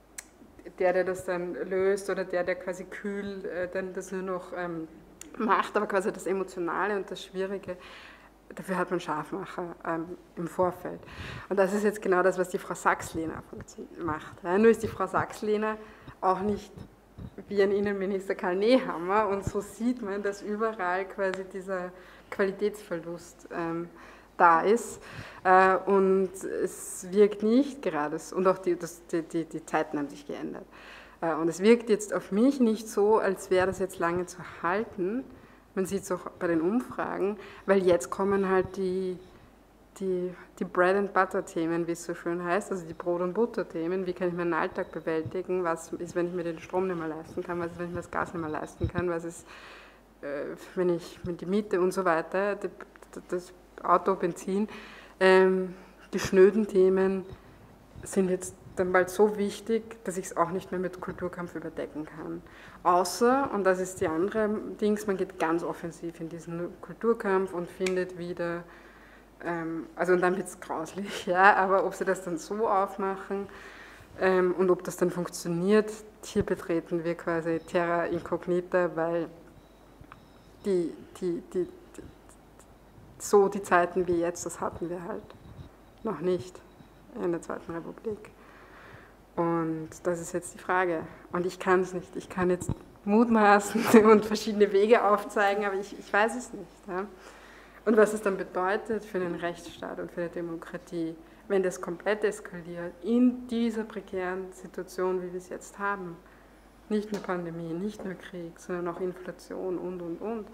der das dann löst oder der quasi kühl dann das nur noch macht, aber quasi das Emotionale und das Schwierige, dafür hat man Scharfmacher im Vorfeld. Und das ist jetzt genau das, was die Frau Sachs-Lehner macht. Ja, nur ist die Frau Sachs-Lehner auch nicht wie ein Innenminister Karl Nehammer, und so sieht man, dass überall quasi dieser Qualitätsverlust da ist, und es wirkt nicht gerade, und auch die Zeiten haben sich geändert. Und es wirkt jetzt auf mich nicht so, als wäre das jetzt lange zu halten. Man sieht es auch bei den Umfragen, weil jetzt kommen halt die Bread-and-Butter-Themen, wie es so schön heißt, also die Brot- und Butter-Themen. Wie kann ich meinen Alltag bewältigen? Was ist, wenn ich mir den Strom nicht mehr leisten kann? Was ist, wenn ich mir das Gas nicht mehr leisten kann? Was ist, wenn ich mit die Miete und so weiter, das Auto, Benzin, die schnöden Themen sind jetzt dann bald so wichtig, dass ich es auch nicht mehr mit Kulturkampf überdecken kann. Außer, und das ist die andere Dings, man geht ganz offensiv in diesen Kulturkampf und findet wieder, also und dann wird es grauslich, ja, aber ob sie das dann so aufmachen und ob das dann funktioniert, hier betreten wir quasi Terra Incognita, weil die Zeiten wie jetzt, das hatten wir halt noch nicht in der Zweiten Republik. Und das ist jetzt die Frage. Und ich kann es nicht. Ich kann jetzt mutmaßen und verschiedene Wege aufzeigen, aber ich weiß es nicht. Ja? Und was es dann bedeutet für den Rechtsstaat und für die Demokratie, wenn das komplett eskaliert, in dieser prekären Situation, wie wir es jetzt haben. Nicht nur Pandemie, nicht nur Krieg, sondern auch Inflation und.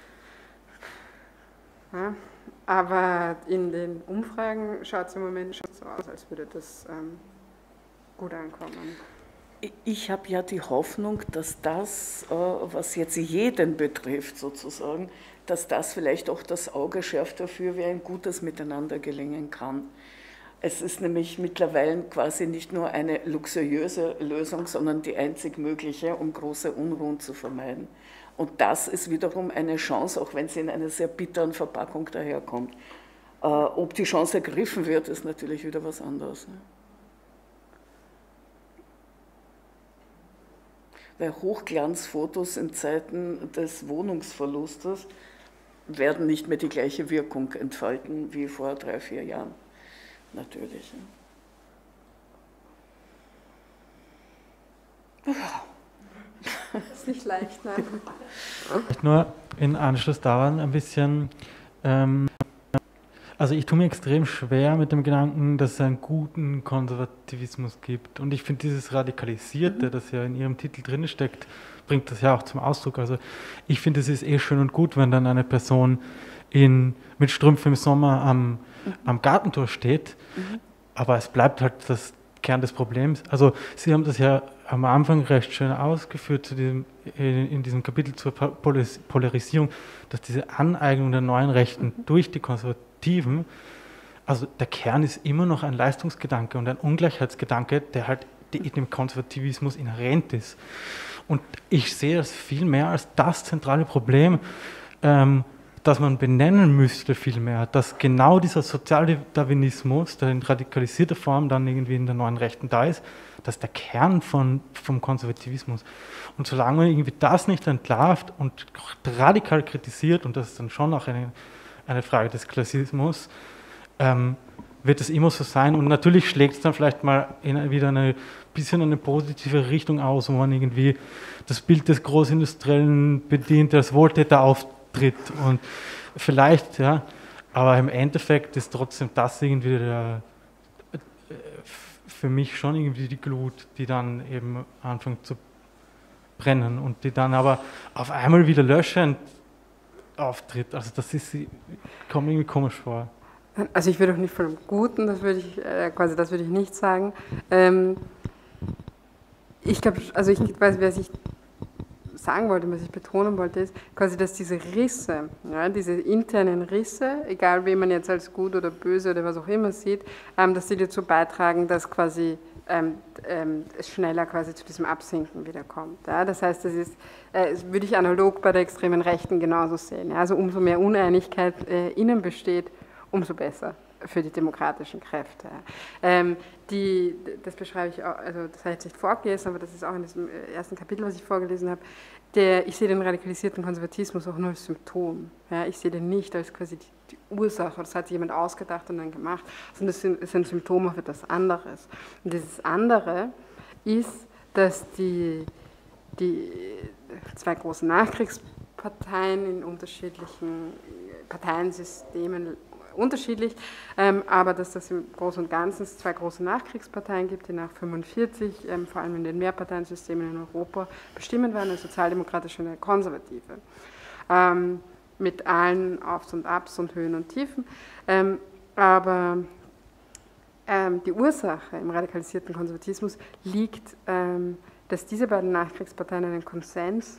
Ja? Aber in den Umfragen schaut es im Moment schon so aus, als würde das gut ankommen. Ich habe ja die Hoffnung, dass das, was jetzt jeden betrifft sozusagen, dass das vielleicht auch das Auge schärft dafür, wie ein gutes Miteinander gelingen kann. Es ist nämlich mittlerweile quasi nicht nur eine luxuriöse Lösung, sondern die einzig mögliche, um große Unruhen zu vermeiden. Und das ist wiederum eine Chance, auch wenn sie in einer sehr bitteren Verpackung daherkommt. Ob die Chance ergriffen wird, ist natürlich wieder was anderes. Ne? Weil Hochglanzfotos in Zeiten des Wohnungsverlustes werden nicht mehr die gleiche Wirkung entfalten wie vor 3-4 Jahren. Natürlich. Das ist nicht leicht, nein. Nur in Anschluss daran ein bisschen, also ich tue mir extrem schwer mit dem Gedanken, dass es einen guten Konservativismus gibt. Und ich finde dieses Radikalisierte, das ja in Ihrem Titel drin steckt, bringt das ja auch zum Ausdruck. Also ich finde, es ist schön und gut, wenn dann eine Person mit Strümpfen im Sommer am Gartentor steht, aber es bleibt halt das Kern des Problems. Also Sie haben das ja am Anfang recht schön ausgeführt in diesem Kapitel zur Polarisierung, dass diese Aneignung der neuen Rechten durch die Konservativen, also der Kern ist immer noch ein Leistungsgedanke und ein Ungleichheitsgedanke, der halt dem Konservativismus inhärent ist. Und ich sehe das viel mehr als das zentrale Problem, das man benennen müsste viel mehr, dass genau dieser Sozialdarwinismus, der in radikalisierter Form dann irgendwie in der neuen Rechten da ist, das ist der Kern vom Konservativismus. Und solange man irgendwie das nicht entlarvt und radikal kritisiert, und das ist dann schon auch eine Frage des Klassismus, wird es immer so sein. Und natürlich schlägt es dann vielleicht mal in wieder eine bisschen eine positive Richtung aus, wo man irgendwie das Bild des Großindustriellen bedient, der als Wohltäter auftritt und vielleicht, ja, aber im Endeffekt ist trotzdem das irgendwie für mich schon irgendwie die Glut, die dann eben anfängt zu brennen und die dann aber auf einmal wieder löschend auftritt. Also das kommt irgendwie komisch vor. Also ich würde auch nicht von einem Guten, das würde ich nicht sagen. Ich glaube, also ich weiß, was ich sagen wollte, was ich betonen wollte, ist quasi, dass diese Risse, ja, diese internen Risse, egal wen man jetzt als gut oder böse oder was auch immer sieht, dass die dazu beitragen, dass quasi es schneller quasi zu diesem Absinken wiederkommt. Ja? Das heißt, das würde ich analog bei der extremen Rechten genauso sehen. Ja? Also umso mehr Uneinigkeit innen besteht, umso besser für die demokratischen Kräfte. Das beschreibe ich auch, also das habe ich jetzt nicht vorgelesen, aber das ist auch in diesem ersten Kapitel, was ich vorgelesen habe. Ich sehe den radikalisierten Konservatismus auch nur als Symptom. Ja, ich sehe den nicht als quasi die Ursache, das hat sich jemand ausgedacht und dann gemacht, sondern es ist ein Symptom auf etwas anderes. Und dieses andere ist, dass die zwei großen Nachkriegsparteien in unterschiedlichen Parteiensystemen unterschiedlich, aber dass das im Großen und Ganzen zwei große Nachkriegsparteien gibt, die nach 1945, vor allem in den Mehrparteiensystemen in Europa, bestimmen werden, eine sozialdemokratische und eine konservative, mit allen Aufs und Abs und Höhen und Tiefen, aber die Ursache im radikalisierten Konservatismus liegt, dass diese beiden Nachkriegsparteien einen Konsens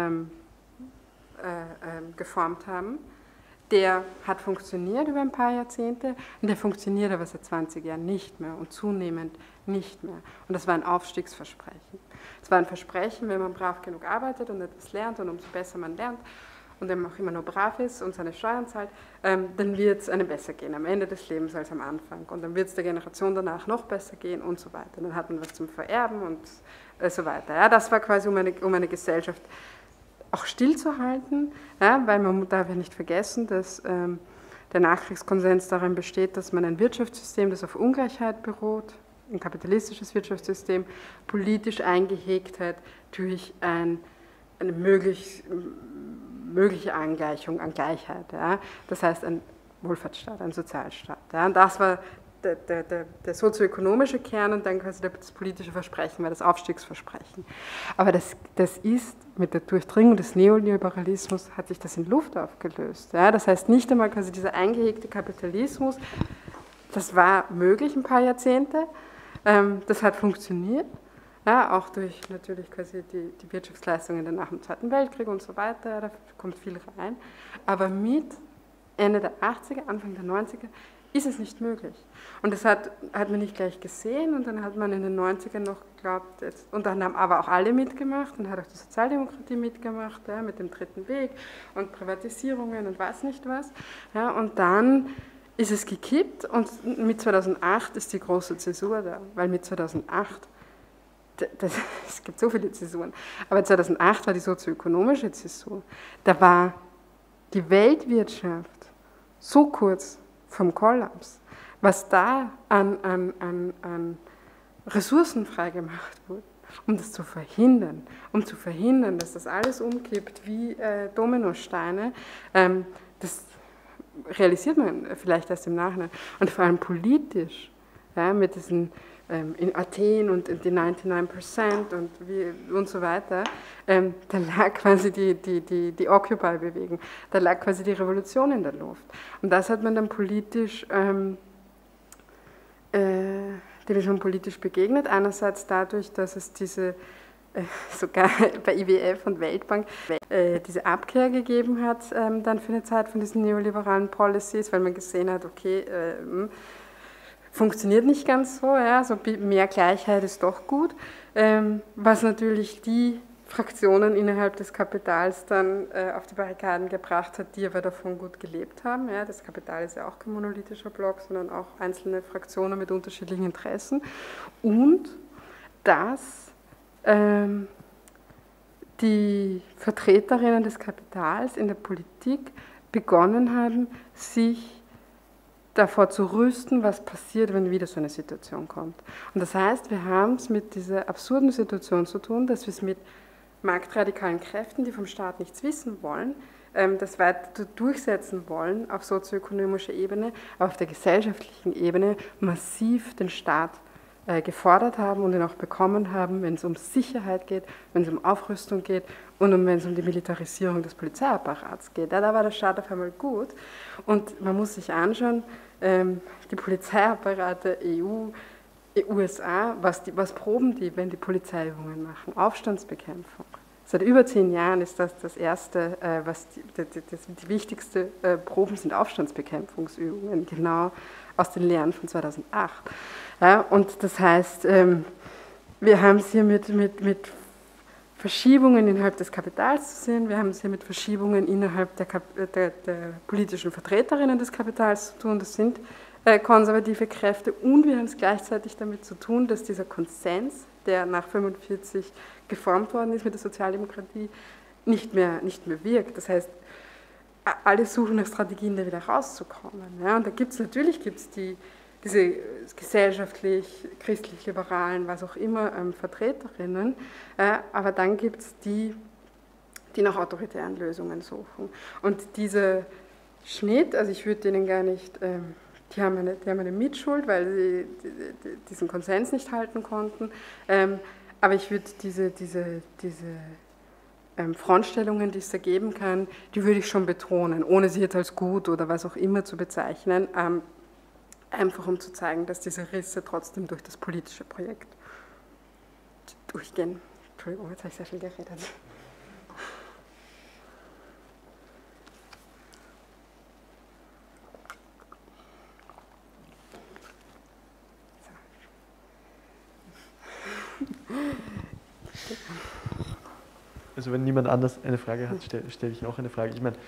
geformt haben. Der hat funktioniert über ein paar Jahrzehnte und der funktioniert aber seit 20 Jahren nicht mehr und zunehmend nicht mehr. Und das war ein Aufstiegsversprechen. Es war ein Versprechen, wenn man brav genug arbeitet und etwas lernt und umso besser man lernt und dann auch immer nur brav ist und seine Steuern zahlt, dann wird es einem besser gehen am Ende des Lebens als am Anfang. Und dann wird es der Generation danach noch besser gehen und so weiter. Dann hat man was zum Vererben und so weiter. Ja, das war quasi um eine Gesellschaft auch stillzuhalten, ja, weil man darf ja nicht vergessen, dass der Nachkriegskonsens darin besteht, dass man ein Wirtschaftssystem, das auf Ungleichheit beruht, ein kapitalistisches Wirtschaftssystem, politisch eingehegt hat durch eine mögliche Angleichung an Gleichheit. Ja. Das heißt ein Wohlfahrtsstaat, ein Sozialstaat. Ja. Und das war der sozioökonomische Kern und dann quasi das politische Versprechen war das Aufstiegsversprechen. Aber das ist mit der Durchdringung des Neoliberalismus hat sich das in Luft aufgelöst. Ja, das heißt nicht einmal quasi dieser eingehegte Kapitalismus, das war möglich ein paar Jahrzehnte, das hat funktioniert, ja, auch durch natürlich quasi die Wirtschaftsleistungen nach dem Zweiten Weltkrieg und so weiter, ja, da kommt viel rein, aber mit Ende der 80er, Anfang der 90er ist es nicht möglich. Und das hat man nicht gleich gesehen und dann hat man in den 90ern noch geglaubt, und dann haben aber auch alle mitgemacht und hat auch die Sozialdemokratie mitgemacht, ja, mit dem dritten Weg und Privatisierungen und weiß nicht was. Ja, und dann ist es gekippt und mit 2008 ist die große Zäsur da, weil mit 2008, es gibt so viele Zäsuren, aber 2008 war die sozioökonomische Zäsur. Da war die Weltwirtschaft so kurz vom Kollaps, was da an Ressourcen freigemacht wurde, um das zu verhindern, dass das alles umkippt wie Dominosteine, das realisiert man vielleicht erst im Nachhinein. Und vor allem politisch, ja, mit diesen in Athen und die 99% und so weiter, da lag quasi die Occupy-Bewegung, da lag quasi die Revolution in der Luft. Und das hat man dann politisch, dem ist man politisch begegnet, einerseits dadurch, dass es sogar bei IWF und Weltbank diese Abkehr gegeben hat, dann für eine Zeit von diesen neoliberalen Policies, weil man gesehen hat, okay, funktioniert nicht ganz so, ja, so mehr Gleichheit ist doch gut, was natürlich die Fraktionen innerhalb des Kapitals dann auf die Barrikaden gebracht hat, die aber davon gut gelebt haben. Ja, das Kapital ist ja auch kein monolithischer Block, sondern auch einzelne Fraktionen mit unterschiedlichen Interessen. Und dass die Vertreterinnen des Kapitals in der Politik begonnen haben, sich davor zu rüsten, was passiert, wenn wieder so eine Situation kommt. Und das heißt, wir haben es mit dieser absurden Situation zu tun, dass wir es mit marktradikalen Kräften, die vom Staat nichts wissen wollen, das weiter durchsetzen wollen auf sozioökonomischer Ebene, aber auf der gesellschaftlichen Ebene massiv den Staat gefordert haben und ihn auch bekommen haben, wenn es um Sicherheit geht, wenn es um Aufrüstung geht und wenn es um die Militarisierung des Polizeiapparats geht. Ja, da war der Staat auf einmal gut und man muss sich anschauen, die Polizeiapparate EU, USA, was proben die, wenn die Polizeiübungen machen? Aufstandsbekämpfung. Seit über 10 Jahren ist das Erste, die wichtigste Proben sind Aufstandsbekämpfungsübungen, genau aus den Lehren von 2008. Ja, und das heißt, wir haben es hier mit Verschiebungen innerhalb des Kapitals zu sehen, wir haben es hier mit Verschiebungen innerhalb der politischen Vertreterinnen des Kapitals zu tun, das sind konservative Kräfte, und wir haben es gleichzeitig damit zu tun, dass dieser Konsens, der nach 1945 geformt worden ist mit der Sozialdemokratie, nicht mehr wirkt. Das heißt, alle suchen nach Strategien, da wieder rauszukommen. Ja, und da gibt es natürlich diese gesellschaftlich, christlich-liberalen, was auch immer, Vertreterinnen, aber dann gibt es die nach autoritären Lösungen suchen. Und dieser Schnitt, also ich würde denen gar nicht, die haben eine Mitschuld, weil sie diesen Konsens nicht halten konnten, aber ich würde diese Frontstellungen, die es da geben kann, die würde ich schon betonen, ohne sie jetzt als gut oder was auch immer zu bezeichnen, einfach um zu zeigen, dass diese Risse trotzdem durch das politische Projekt durchgehen. Entschuldigung, jetzt habe ich sehr viel geredet. Also wenn niemand anders eine Frage hat, stelle ich auch eine Frage. Ich meine,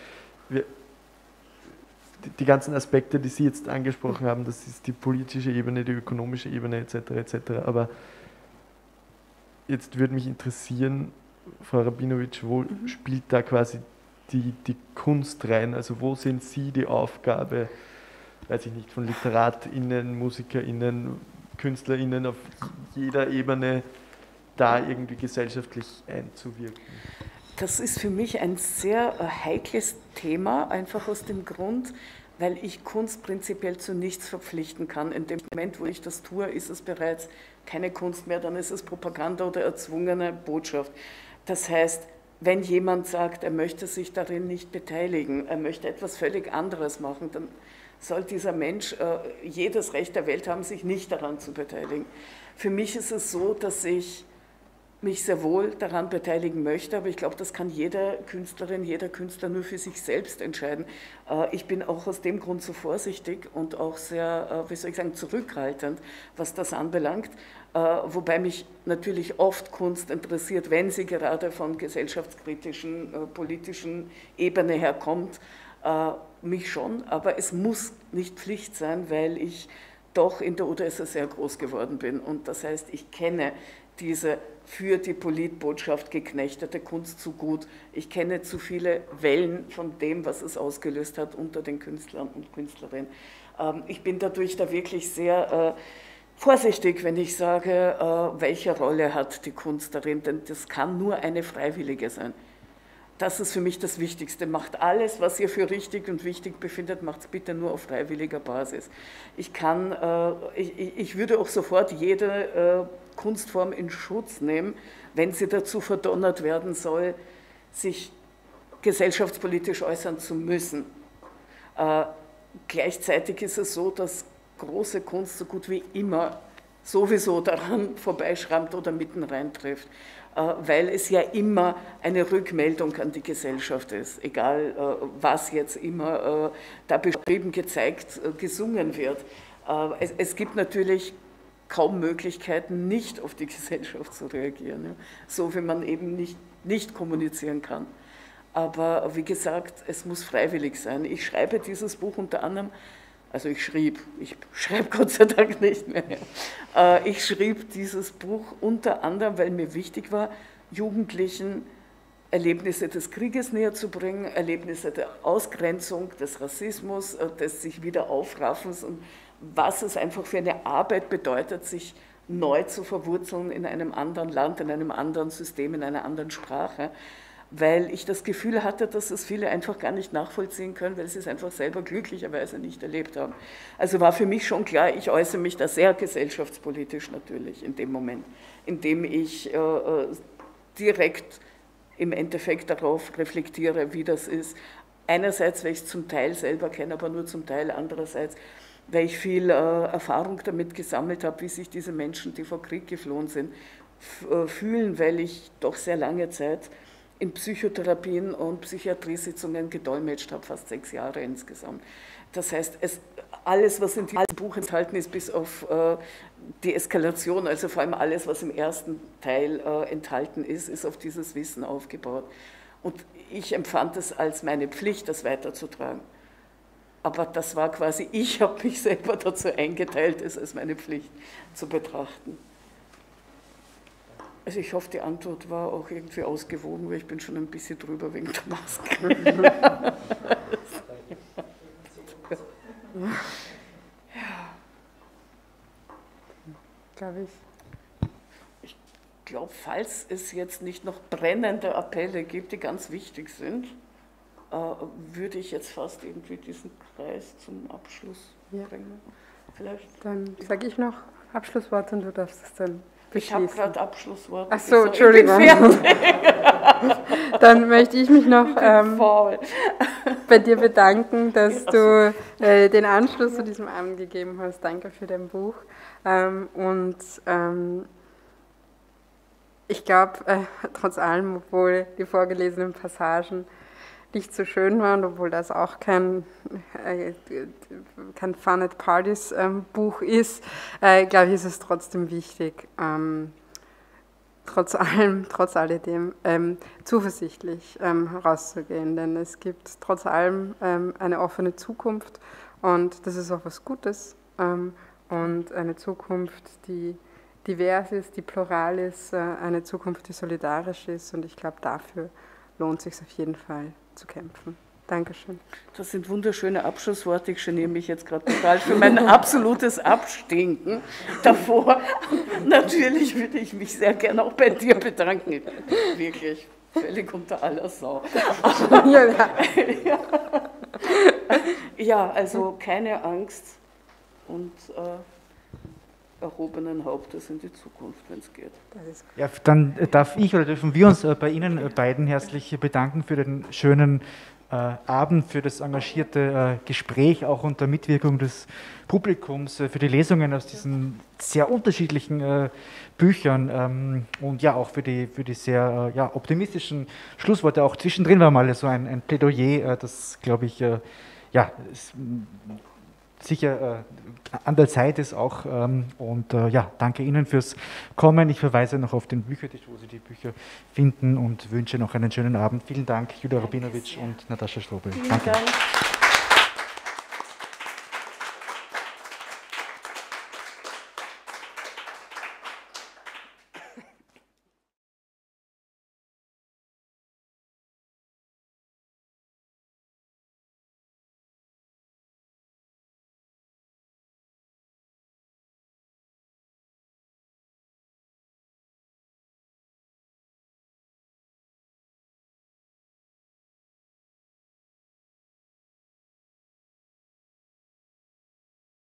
die ganzen Aspekte, die Sie jetzt angesprochen haben, das ist die politische Ebene, die ökonomische Ebene etc. etc. Aber jetzt würde mich interessieren, Frau Rabinowitsch, wo spielt da quasi die Kunst rein? Also wo sehen Sie die Aufgabe, weiß ich nicht, von LiteratInnen, MusikerInnen, KünstlerInnen auf jeder Ebene da irgendwie gesellschaftlich einzuwirken? Das ist für mich ein sehr heikles Thema, einfach aus dem Grund, weil ich Kunst prinzipiell zu nichts verpflichten kann. In dem Moment, wo ich das tue, ist es bereits keine Kunst mehr, dann ist es Propaganda oder erzwungene Botschaft. Das heißt, wenn jemand sagt, er möchte sich darin nicht beteiligen, er möchte etwas völlig anderes machen, dann soll dieser Mensch jedes Recht der Welt haben, sich nicht daran zu beteiligen. Für mich ist es so, dass ich mich sehr wohl daran beteiligen möchte, aber ich glaube, das kann jede Künstlerin, jeder Künstler nur für sich selbst entscheiden. Ich bin auch aus dem Grund so vorsichtig und auch sehr, wie soll ich sagen, zurückhaltend, was das anbelangt, wobei mich natürlich oft Kunst interessiert, wenn sie gerade von gesellschaftskritischen, politischen Ebene her kommt, mich schon, aber es muss nicht Pflicht sein, weil ich doch in der UdSSR sehr groß geworden bin und das heißt, ich kenne diese für die Politbotschaft geknechtete Kunst zu gut. Ich kenne zu viele Wellen von dem, was es ausgelöst hat unter den Künstlern und Künstlerinnen. Ich bin dadurch da wirklich sehr vorsichtig, wenn ich sage, welche Rolle hat die Kunst darin, denn das kann nur eine freiwillige sein. Das ist für mich das Wichtigste. Macht alles, was ihr für richtig und wichtig befindet, macht es bitte nur auf freiwilliger Basis. Ich würde auch sofort jede Kunstform in Schutz nehmen, wenn sie dazu verdonnert werden soll, sich gesellschaftspolitisch äußern zu müssen. Gleichzeitig ist es so, dass große Kunst so gut wie immer sowieso daran vorbeischrammt oder mitten reintrifft, weil es ja immer eine Rückmeldung an die Gesellschaft ist, egal was jetzt immer da beschrieben, gezeigt, gesungen wird. Es gibt natürlich kaum Möglichkeiten, nicht auf die Gesellschaft zu reagieren, so wie man eben nicht kommunizieren kann. Aber wie gesagt, es muss freiwillig sein. Ich schreibe dieses Buch unter anderem, also ich schreibe Gott sei Dank nicht mehr. Ich schrieb dieses Buch unter anderem, weil mir wichtig war, Jugendlichen Erlebnisse des Krieges näher zu bringen, Erlebnisse der Ausgrenzung, des Rassismus, des sich wieder Aufraffens und was es einfach für eine Arbeit bedeutet, sich neu zu verwurzeln in einem anderen Land, in einem anderen System, in einer anderen Sprache, weil ich das Gefühl hatte, dass es viele einfach gar nicht nachvollziehen können, weil sie es einfach selber glücklicherweise nicht erlebt haben. Also war für mich schon klar, ich äußere mich da sehr gesellschaftspolitisch natürlich in dem Moment, in dem ich direkt im Endeffekt darauf reflektiere, wie das ist. Einerseits, weil ich es zum Teil selber kenne, aber nur zum Teil, andererseits, weil ich viel Erfahrung damit gesammelt habe, wie sich diese Menschen, die vor Krieg geflohen sind, fühlen, weil ich doch sehr lange Zeit in Psychotherapien und Psychiatriesitzungen gedolmetscht habe, fast 6 Jahre insgesamt. Das heißt, alles, was in diesem Buch enthalten ist, bis auf die Eskalation, also vor allem alles, was im ersten Teil enthalten ist, ist auf dieses Wissen aufgebaut. Und ich empfand es als meine Pflicht, das weiterzutragen. Aber das war quasi, ich habe mich selber dazu eingeteilt, es als meine Pflicht zu betrachten. Also ich hoffe, die Antwort war auch irgendwie ausgewogen, weil ich bin schon ein bisschen drüber wegen der Maske. Glaube ich. Ich glaube, falls es jetzt nicht noch brennende Appelle gibt, die ganz wichtig sind, würde ich jetzt fast irgendwie diesen Kreis zum Abschluss bringen. Vielleicht. Dann sage ich noch Abschlusswort und du darfst es dann beschließen. Ich habe gerade Abschlusswort. Ach so, Entschuldigung. Dann möchte ich mich noch bei dir bedanken, dass du den Anschluss zu diesem Abend gegeben hast. Danke für dein Buch. Ich glaube, trotz allem, obwohl die vorgelesenen Passagen nicht so schön waren, obwohl das auch kein Fun at Parties Buch ist, glaube ich, ist es trotzdem wichtig, trotz alledem zuversichtlich rauszugehen, denn es gibt trotz allem eine offene Zukunft und das ist auch was Gutes und eine Zukunft, die divers ist, die plural ist, eine Zukunft, die solidarisch ist und ich glaube, dafür lohnt es sich auf jeden Fall zu kämpfen. Dankeschön. Das sind wunderschöne Abschlussworte. Ich geniere mich jetzt gerade total für mein absolutes Abstinken davor. Natürlich würde ich mich sehr gerne auch bei dir bedanken. Wirklich, völlig unter aller Sau. Ja, also keine Angst und erhobenen Hauptes in die Zukunft, wenn es geht. Ja, dann darf ich oder dürfen wir uns bei Ihnen beiden herzlich bedanken für den schönen Abend, für das engagierte Gespräch, auch unter Mitwirkung des Publikums, für die Lesungen aus diesen sehr unterschiedlichen Büchern und ja auch für die sehr optimistischen Schlussworte. Auch zwischendrin war mal so ein Plädoyer, das glaube ich sicher an der Zeit ist auch und danke Ihnen fürs Kommen. Ich verweise noch auf den Büchertisch, wo Sie die Bücher finden und wünsche noch einen schönen Abend. Vielen Dank, Julia Rabinowitsch und Natascha Strobel. Vielen Dank.